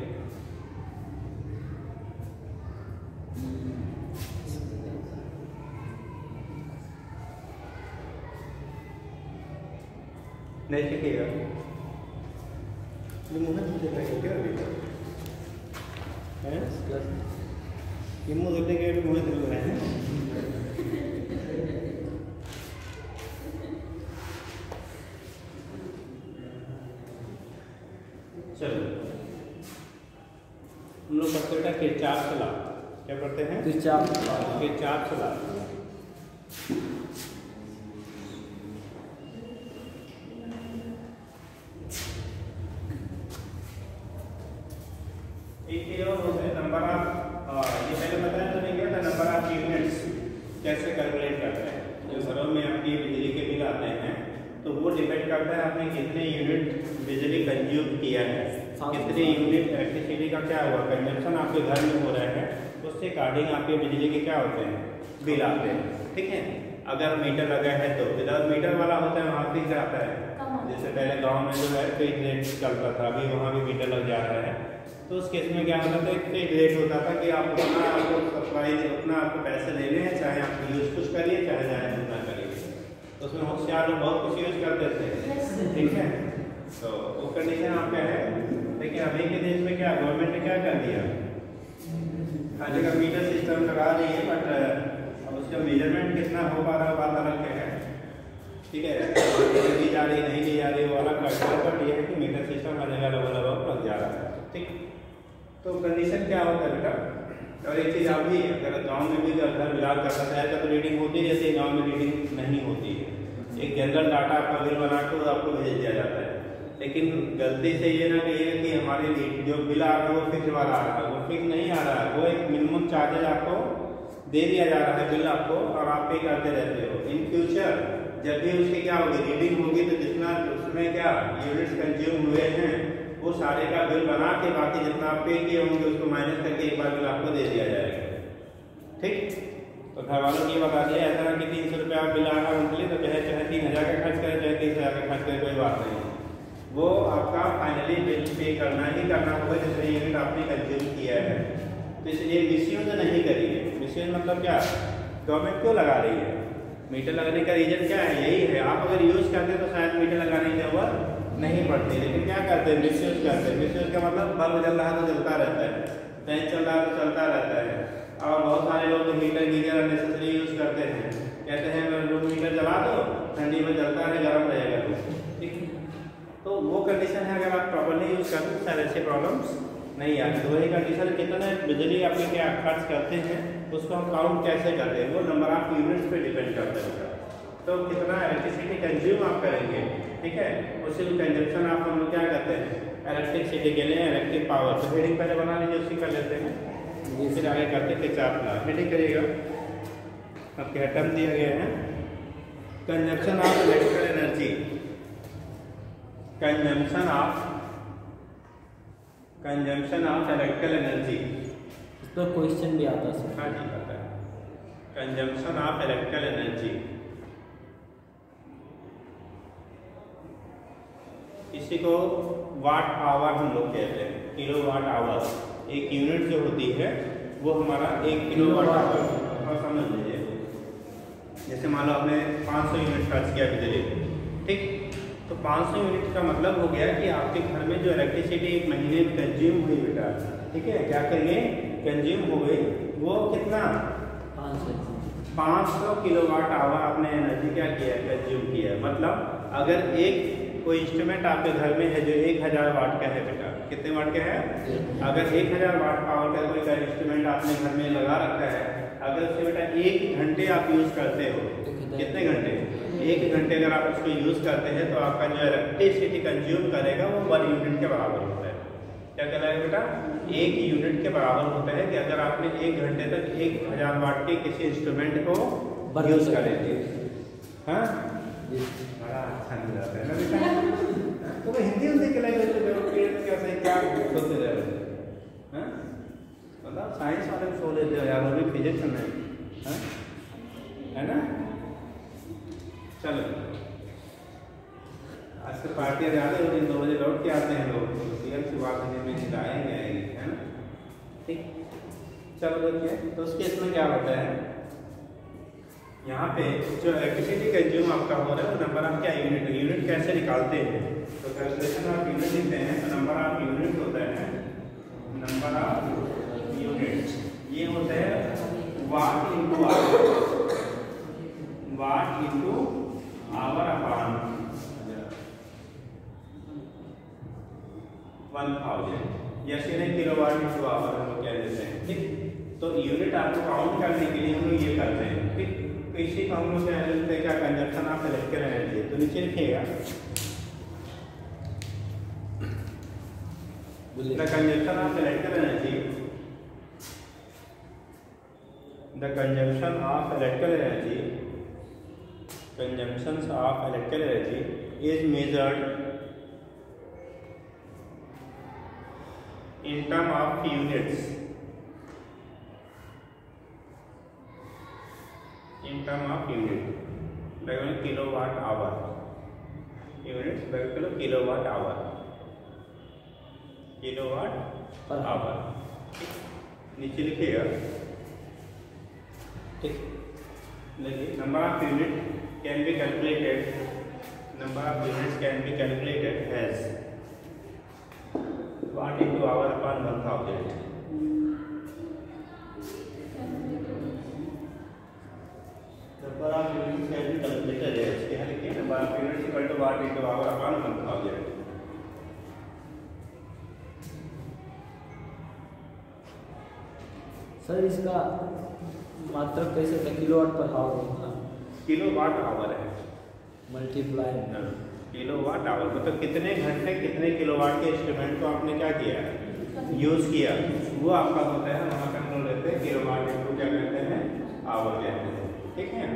S1: नहीं लिखिएगा, मुँह में क्या अभी है ये मुँह धुलने के भी मुँह धुल रहे हैं। चलो हम लोग पढ़ते बेटा किरचॉफ लॉ, क्या पढ़ते हैं किरचॉफ लॉ। एक ये और होता है नंबर ऑफ, ये पहले बताया तो नहीं गया था नंबर ऑफ यूनिट्स कैसे कैलकुलेट करते हैं। जो घरों में आपकी बिजली के बिल आते हैं तो वो डिपेंड करता है आपने कितने यूनिट बिजली कंज्यूम किया है, कितने यूनिट इलेक्ट्रिसिटी का क्या हुआ कंजम्पशन आपके घर में हो रहा है, उससे अकॉर्डिंग आपके बिजली के क्या होते हैं बिल आते हैं। ठीक है, अगर मीटर लगा है तो विदाउट मीटर वाला होता है वहाँ फिक्स आता है, जैसे पहले गांव में जो है फिक्स रेट चलता था, अभी वहाँ भी मीटर लग जा रहा है। तो उस केस में क्या होता था, एक फिक्स रेट होता था कि आप उतना आपको सप्लाई उतना आपको पैसे लेने हैं, चाहे आप यूज कुछ करिए चाहे उतना करिए। उसमें होशियार लोग बहुत कुछ यूज कर देते हैं, ठीक है। तो वो कंडीशन आपका है। लेकिन अभी के देश में क्या गवर्नमेंट ने क्या कर दिया, हर जगह मीटर सिस्टम लगा रही है, बट उसका मेजरमेंट कितना हो पा रहा है बात अलग है, ठीक है। दी जा रही नहीं दी जा रही वो अलग फैक्टर, बट ये है कि मीटर सिस्टम हर जगह लगभग लग जा रहा है, ठीक। तो कंडीशन क्या होता है बेटा, और एक चीज़ आप भी अगर गांव में भी घर बिलाज करता है शहर का तो रीडिंग होती है, जैसे गांव में रीडिंग नहीं होती है। एक जनरल डाटा आपका बिल बना के आपको भेज दिया जाता है, लेकिन गलती से ये ना कहिए कि हमारे जो बिल आ रहा है वो फिक्स वाला आ रहा है, वो फिक्स नहीं आ रहा है, वो एक मिनिमम चार्जेज आपको दे दिया जा रहा है बिल आपको, और आप पे करते रहते हो। इन फ्यूचर जब भी उसकी क्या होगी रीडिंग होगी तो जितना उसमें क्या यूनिट्स कंज्यूम हुए हैं वो सारे का बिल बना के बाकी जितना आप पे किए होंगे उसको माइनस करके एक बार बिल आपको दे दिया जाएगा, ठीक। तो घर वालों को ये बता दिया ऐसा ना कि 300 रुपया बिल आ रहा है उनके लिए तो चाहे 3000 का खर्च करें चाहे 30,000 का खर्च करें, कोई बात नहीं, वो आपका फाइनली बिल पे करना ही करना होगा जितने यूनिट आपने कंज्यूम किया है। तो इसलिए मिसयूज नहीं करिए। मिसयूज मतलब क्या, गवर्नमेंट क्यों लगा रही है मीटर लगाने का रीजन क्या है, यही है। आप अगर यूज करते तो शायद मीटर लगाने की जरूरत नहीं पड़ती, लेकिन क्या करते हैं मिसयूज करते हैं। मिसयूज का मतलब बल्ब जल रहा है तो जलता रहता है, फैन चल रहा है तो चलता रहता है, और बहुत सारे लोग मीटर गीजर अननेसेसरी यूज करते हैं, कहते हैं रूम मीटर जला दो ठंडी में जलता है गर्म रहेगा तो, ठीक। तो वो कंडीशन है अगर आप प्रॉपरली यूज करते हैं सारे ऐसे प्रॉब्लम्स नहीं आती। तो वही कंडीशन कितने बिजली आपके क्या खर्च करते हैं उसको हम काउंट कैसे करते हैं, वो नंबर ऑफ यूनिट्स पे डिपेंड करता है। तो कितना इलेक्ट्रिसिटी कंज्यूम आप करेंगे, ठीक है, उसी कंजप्शन आप हम लोग क्या करते हैं इलेक्ट्रिसिटी के लिए इलेक्ट्रिक पावर। तो हेडिंग पहले बना लीजिए, उसी कर लेते हैं, फिर आगे करते हैं कि आप हेडिंग करिएगा। अब क्या टर्म दिया गया है, consumption of electrical energy, consumption of electrical energy.
S2: इस पर क्वेश्चन भी आता है।
S1: हाँ जी आता है, कंजम्पशन ऑफ इलेक्ट्रिकल एनर्जी। इसी को वाट आवर हम लोग कहते हैं, किलो वाट आवर। एक यूनिट जो होती है वो हमारा 1 किलो वाट आवर, और समझ लीजिए जैसे मान लो आपने 500 यूनिट खर्च किया बिजली, ठीक। तो 500 यूनिट का मतलब हो गया कि आपके घर में जो इलेक्ट्रिसिटी एक महीने में कंज्यूम हुई बेटा, ठीक है, क्या करिए कंज्यूम हो गई वो कितना 500 किलोवाट आवर आपने एनर्जी क्या किया है कंज्यूम किया है। मतलब अगर एक कोई इंस्ट्रूमेंट आपके घर में है जो 1000 वाट का है बेटा, कितने वाट का है, अगर 1000 वाट पावर का कोई इंस्ट्रूमेंट आपने घर में लगा रखा है, अगर उससे बेटा 1 घंटे आप यूज करते हो, कितने घंटे, 1 घंटे अगर आप उसको यूज करते हैं तो आपका जो इलेक्ट्रिसिटी कंज्यूम करेगा वो 1 यूनिट के बराबर होता है। क्या कहलाएगा बेटा, 1 यूनिट के बराबर होता है कि अगर आपने 1 घंटे तक 1000 वाट के किसी इंस्ट्रूमेंट को यूज करेंगे। हाँ बड़ा अच्छा मिल जाता है ना बेटा। तो हिंदी के लिए कैसे क्या सोचते जा रहे हैं, मतलब साइंस वाले सो लेते हो यार, वो भी फिजिक्स में है ना। चलो आज से पार्टियाँ ज़्यादा होती हैं, 2 बजे लौट के आते हैं लोग, सीएम से बात में आएंगे है ना, ठीक। चलो देखिए तो उसके इसमें क्या होता है, यहाँ पे जो इलेक्ट्रिसिटी कंज्यूम आपका हो रहा है वो नंबर ऑफ क्या यूनिट कैसे निकालते हैं। तो कैलकुलेशन ऑफ यूनिट लिखते हैं तो नंबर ऑफ यूनिट होता है, नंबर ऑफ यूनिट ये होता है watt into hour, watt into hour upon 1000, जैसे नहीं किलोवाट इंटू आवर हम लोग कह देते हैं, ठीक। तो यूनिट आपको काउंट करने के लिए हम लोग ये करते हैं, ठीक। तो इसी को हम लोग क्या कंजप्शन ऑफ इलेक्ट्रिकल एनर्जी, तो नीचे लिखिएगा the consumption of electrical energy, the consumption of electrical energy, consumption of electrical energy is measured in terms of units, in terms of unit, like kilowatt hour, units like kilowatt hour, kilowatt hour, नीचे लिखिएगा, ठीक। देखिए number of unit can be calculated, number of units can be calculated as watt into hour upon 1000। Number of units can be calculated as, यहाँ लिखिए number of units equal to watt into hour upon 1000।
S2: Sir इसका मात्रक कैसे था? Kilowatt पर hour,
S1: kilowatt hour है,
S2: multiply
S1: kilowatt hour मतलब कितने घंटे कितने किलोवाट के इंस्ट्रूमेंट को आपने क्या किया है, यूज़ किया, वो आपका होता है। वहाँ पे हम लोग लेते हैं किलोवाट इंटू क्या कहते हैं, आवर कहते हैं। ठीक है,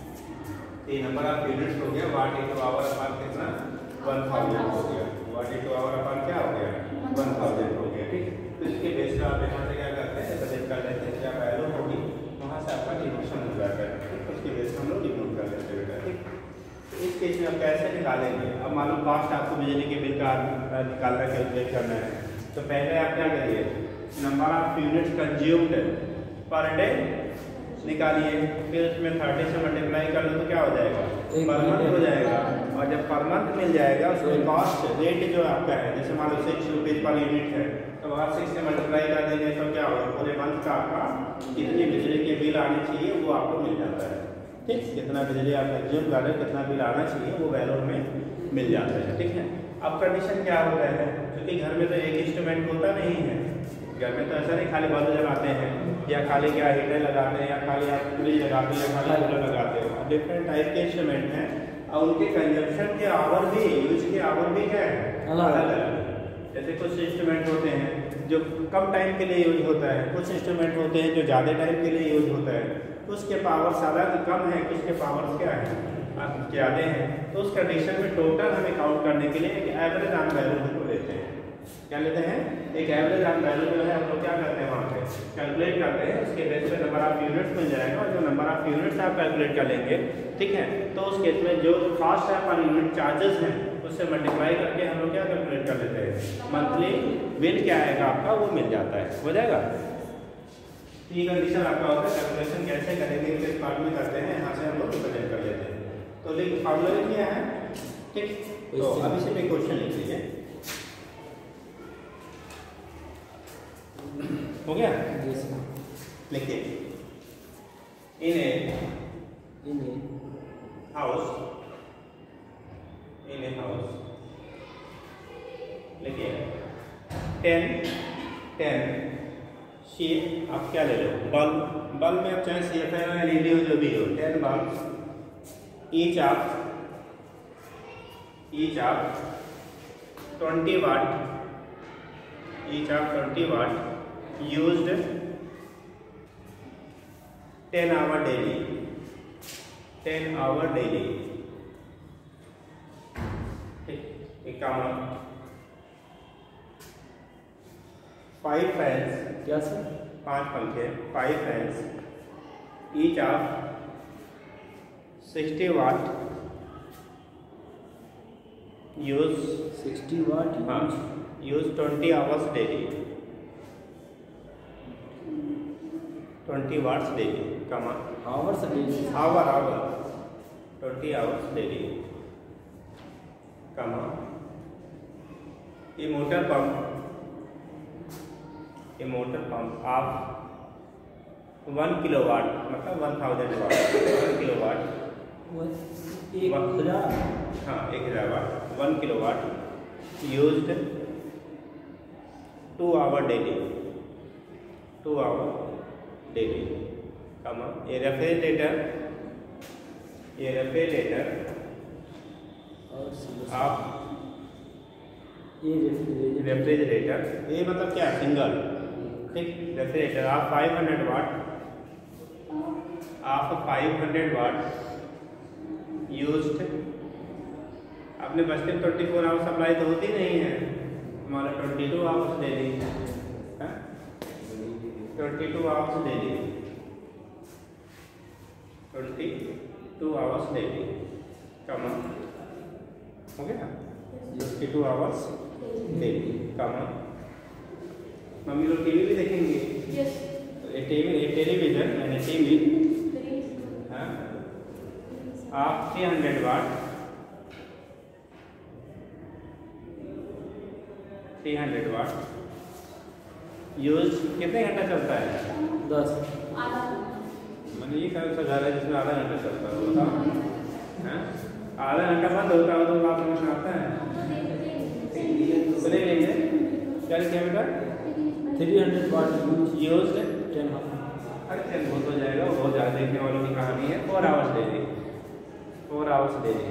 S1: ये नंबर ऑफ यूनिट्स हो गया, वाट इंटू आवर अपॉन कितना 1000 हो गया, वाट इंटू आवर अपॉन क्या हो गया 1000 हो गया। ठीक, तो इसके बेस पर आप यहाँ से क्या करते हैं, बजट कर लेते हैं, क्या वैल्यू होगी वहाँ से आपका डिडक्शन हो जाएगा। ठीक, उसके बेस पर हम लोग डिनोट कर लेते हैं बेटा। ठीक, इस केस में आप कैसे निकालेंगे, अब मालूम कॉस्ट आपको बिजली के बिल का निकालना कैलकुलेट करना है, तो पहले आप क्या करिए, number of units consumed per day निकालिए, फिर उसमें 30 से मल्टीप्लाई कर लो तो क्या हो जाएगा, पर मंथ हो जाएगा। और जब पर मंथ मिल जाएगा उसमें कॉस्ट रेट जो आपका है, जैसे मान लो 6 रुपीज़ पर यूनिट है, तो वहाँ 6 से मल्टीप्लाई कर देंगे तो क्या होगा, पूरे मंथ का आपका कितनी बिजली के बिल आने चाहिए वो आपको मिल जाता है। ठीक, कितना बिजली आप कंज्यूम कर रहे हैं, कितना बिल आना चाहिए वो वैल्यू में मिल जाता है। ठीक है, अब कंडीशन क्या होता है, क्योंकि घर में तो एक इंस्ट्रूमेंट होता नहीं है, घर में तो ऐसा नहीं खाली बल्ब जलाते हैं या खाली क्या हीटर लगाते हैं या खाली आप फ्रिज लगाते हैं या खाली कूलर लगाते हैं, डिफरेंट टाइप के इंस्ट्रूमेंट हैं और उनके कंजप्शन के आवर भी, यूज के आवर भी क्या है अलग अलग। जैसे कुछ इंस्ट्रूमेंट होते हैं जो कम टाइम के लिए यूज होता है, कुछ इंस्ट्रूमेंट होते हैं जो ज़्यादा टाइम के लिए यूज होता है, कुछ के पावर ज़्यादा कम है, कुछ के पावर क्या है ज़्यादा हैं। तो उस कंडीशन में टोटल हमें काउंट करने के लिए एक एवरेज ऑन वैल्यू को लेते हैं, क्या लेते हैं, एक एवरेज ऑन वैल्यू जो है हम लोग क्या करते हैं वहाँ पे कैलकुलेट करते हैं, उसके बेस पे नंबर ऑफ यूनिट्स मिल जाएगा और जो नंबर ऑफ यूनिट्स आप कैलकुलेट कर लेंगे, ठीक है, तो उस केस में जो कॉस्ट है पर यूनिट चार्जेस हैं उससे मल्टीप्लाई करके हम लोग क्या कैलकुलेट कर लेते हैं, मंथली बिल क्या आएगा आपका वो मिल जाता है, हो जाएगा। ये कंडीशन आपका होता है, कैलकुलेशन कैसे करेंगे इस पार्ट में करते हैं, यहाँ से हम लोग रिप्रेजेंट कर लेते हैं। तो लेकिन फार्मूला क्या है, ठीक, तो अभी से मैं क्वेश्चन लिख लीजिए, हो गया, लिखिए, इन a house, in a house, लिखिए 10 शीट, आप क्या ले लो, बल्ब में आप चाहे CFL या LED हो जो भी हो, 10 bulb each of 20 watt, each of 20 watt used 10 hour daily, 10 hour daily। एक काम, 5 फैंस,
S2: क्या सर,
S1: 5 पंखे, 5 fans each of 60 watt use
S2: 60 watt,
S1: हाँ, use 20 hours daily, 20 watts daily, कमा
S2: hours daily,
S1: hour 20 hours daily, कमा ये मोटर पंप आप 1 kilowatt मतलब 1000 वाट, 1 किलोवाट,
S2: 1000,
S1: हाँ 1000 watt, 1 kilowatt used 2 hour daily, 2 hour daily, comma ये रेफ्रिजरेटर आप
S2: ये
S1: रेफ्रिजरेटर, ये मतलब क्या सिंगल, ठीक, रेफ्रिजरेटर आप 500 वाट यूज्ड, अपने बचते 24 आवर सप्लाई तो होती नहीं है, हमारा 22 hours daily, 22 hours daily, 22 hours daily, comma हो गया 52 आवर्स डेली, कमा मम्मी लोग टीवी भी देखेंगे, टेलीविजन यानी टीवी, हाँ आप 300 वाट 300 वाट यूज कितने घंटा चलता है?
S2: 10।
S1: मैंने ये कौन सा घर है जिसमें आधा घंटा चलता है? बताओ। आधा घंटा बंद होता है तो आप समझ में आता है? सुने लेंगे क्या लिखा बेटा?
S2: 300 वाट
S1: यूज
S2: 10
S1: अरे 10 बहुत हो जाएगा, बहुत ज़्यादा देखने वालों की कहानी है। 4 hours daily 4 hours daily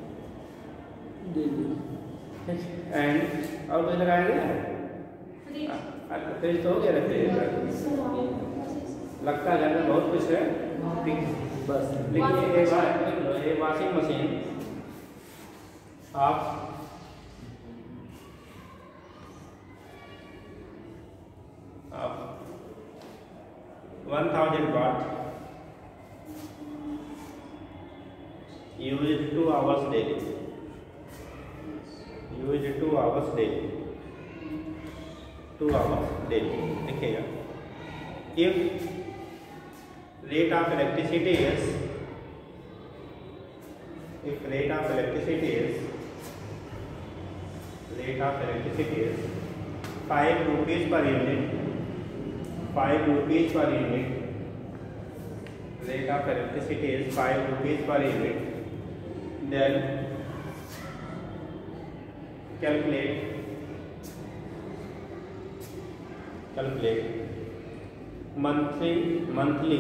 S1: and और कुछ लगाएंगे? फ्रिज तो हो गया रेफ्रिजरेटर, लगता है घर में बहुत कुछ है।
S2: बस
S1: देखिए वॉशिंग मशीन आप 1000 watt use 2 hours daily, use 2 hours daily, 2 hours daily देखिएगा। if rate of electricity is 5 rupees per unit, 5 rupees per unit, rate of electricity is 5 rupees per unit, then calculate monthly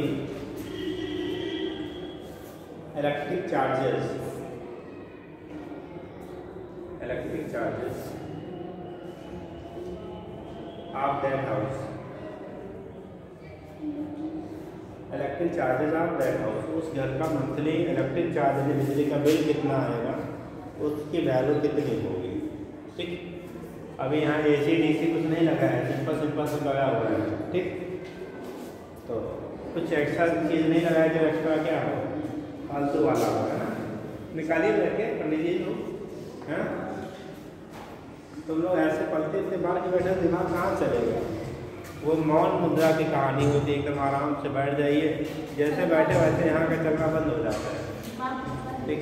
S1: electric charges of that house, electric charges of that house, उस घर का monthly electric charge है, बिजली का bill कितना आएगा, उसकी value कितनी होगी। ठीक, अभी यहाँ AC DC कुछ नहीं लगा है, सिंपल सब लगा हुआ है। ठीक, तो कुछ एक्स्ट्रा चीज़ नहीं लगाया जो एक्स्ट्रा क्या हो, फालतू वाला होगा ना। निकालिए बैठे पंडित जी लोग, हैं तुम लोग ऐसे पलते इतने बार के बैठे, दिमाग कहाँ चलेगा। वो मौन मुद्रा की कहानी होती है, एकदम आराम से बैठ जाइए, जैसे बैठे वैसे यहाँ का चलना बंद हो जाता है। ठीक,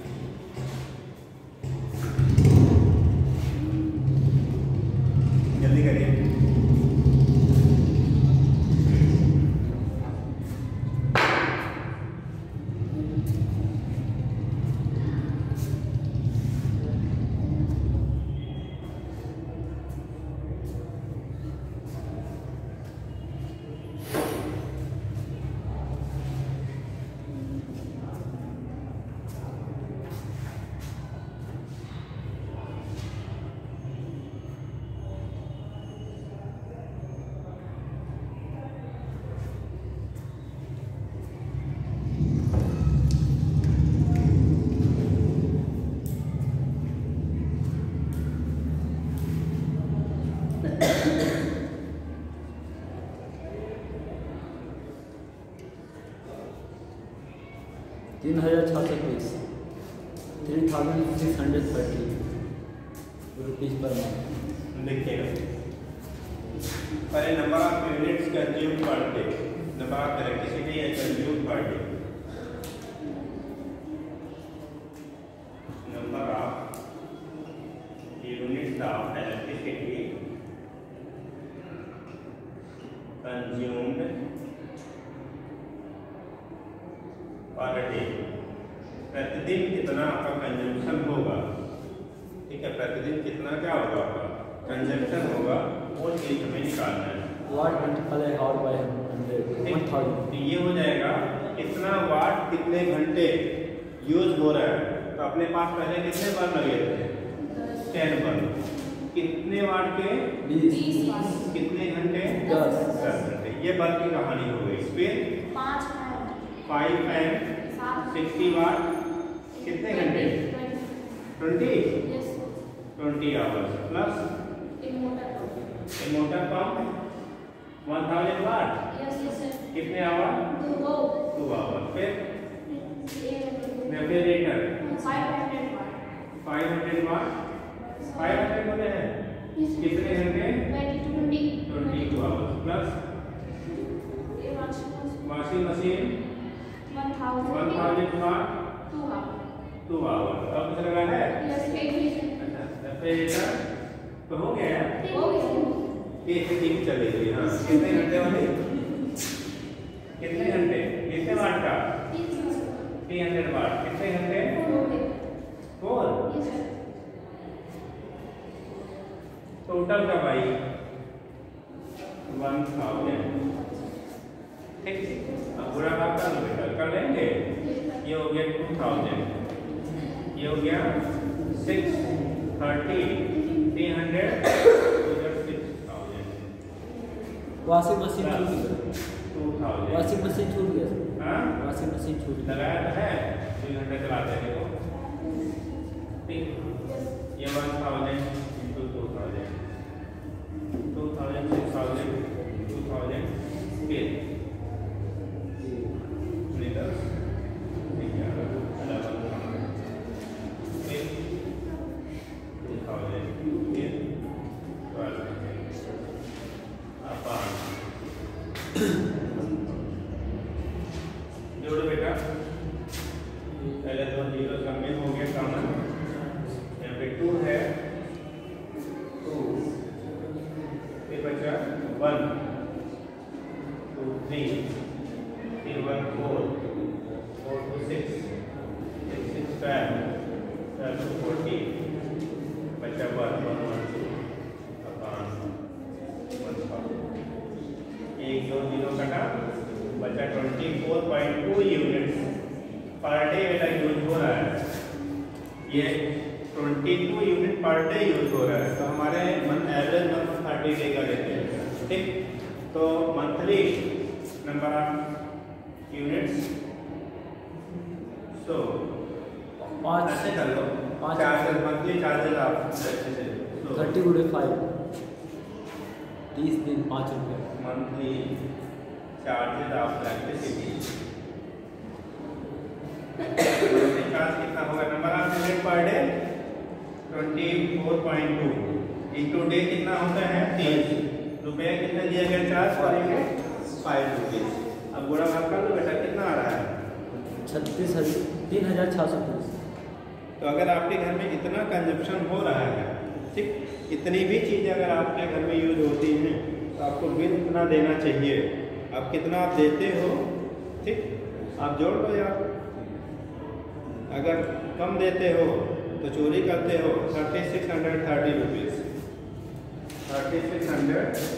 S1: जल्दी करिए।
S2: ₹3,620 ₹3,630 पर मंथ।
S1: देखिएगा, पहले number of units consume per day, number of electricity consume per day, number of units of electricity consumed per day, प्रतिदिन कितना आपका कंजम्पशन होगा। ठीक है, प्रतिदिन कितना क्या होगा आपका कंजम्पशन होगा, वो चीज हमें निकालना है।
S2: वाट मल्टीप्लाई आवर बाय 100,
S1: तो ये हो जाएगा कितना वाट कितने घंटे यूज हो रहा है। तो अपने पास पहले कितने बल्ब लगे थे? 10 बल्ब। कितने वाट के?
S2: 20।
S1: कितने घंटे?
S2: 10
S1: घंटे। ये बल्ब की कहानी हो गई। फिर 5 फैन 60 वाट कितने घंटे? 20 hours plus motor pump 1000 watt कितने आवर? 2 आवर। फिर रेफ्रिजरेटर 500 वाट 500 होते हैं कितने घंटे? 22 hours plus washing machine 1000 watt 2 hour. अब कुछ लगा है? रेफ्रिजरेटर तो हो गया ये टीवी चली गई। हाँ, कितने घंटे वाली? कितने घंटे? कितने वाट का? 300 वाट। कितने घंटे? 4। टोटल का भाई 1000। ठीक, अब पूरा भाग कर लो बेटा, कर लेंगे। ये हो गया 2000, ये हो गया 630, 300, 6000।
S2: वॉशिंग मशीन छूट गया।
S1: 2000।
S2: वॉशिंग मशीन छूट गया।
S1: हाँ,
S2: वॉशिंग मशीन छूट गया।
S1: लगाया तो है, 2 घंटे चलाते हैं देखो। ठीक, ये 1000 into 2000, 2000, 6000, 2000, फिर 10, 11, 11, फिर 2000, फिर 12, जोड़ो बेटा। पहले तो 0 सम्मिलित हो गया कॉमन, यहाँ पे 2 है, 2, फिर बचा 1, 2, 3, फिर 1, 4, 4 to 6, 6, 6, 12, 12 to 14, बचा 1, 1, 1, 2, अपॉन 1000। 1, 2, 0 कटा, बचा 24.2 यूनिट्स पर डे मेरा यूज हो रहा है। ये 22 यूनिट पर डे यूज हो रहा है। तो हमारे एवरेज मंथ 30 डे का लेते हैं। ठीक, तो monthly number of units, so
S2: 5
S1: ऐसे कर लो।
S2: 5
S1: चार्जेस, मंथली चार्जेस आप ऐसे से
S2: 30 गुणे 5, 30 दिन 5 रुपये।
S1: Monthly charges of electricity. Charge कितना होगा? Number of unit per day 24.2 into day कितना होता है? 30 रुपये। कितना दिया गया चार्ज पर यूनिट? 5 रुपीज। अब गुणा भाग कर लो बेटा, कितना आ रहा है?
S2: 36,630।
S1: तो अगर आपके घर में इतना कंजप्शन हो रहा है, ठीक, इतनी भी चीज़ें अगर आपके घर में यूज होती हैं तो आपको बिल इतना देना चाहिए। आप कितना आप देते हो, ठीक, आप जोड़ लो यार। अगर कम देते हो तो चोरी करते हो। 3630 रुपीज़, 3630,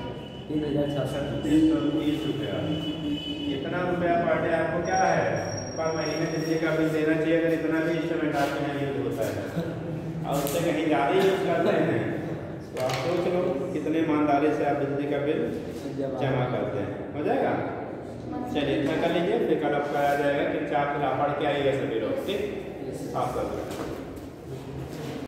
S2: 3,630
S1: रुपया। इतना रुपया पर डे आपको क्या है? पर महीने बिजली का बिल देना चाहिए। अगर इतना भी इंस्ट्रूमेंट आपके यहाँ यूज होता है और उससे कहीं ज़्यादा यूज करते हैं तो आप सोच लो कितने ईमानदारी से आप बिजली का बिल जमा करते हैं। हो जाएगा? चलिए इतना कर लीजिए, फिर कल आपका आ जाएगा कि चार फिर आप पढ़ के आइएगा सभी लोग। ठीक, आप कर दो।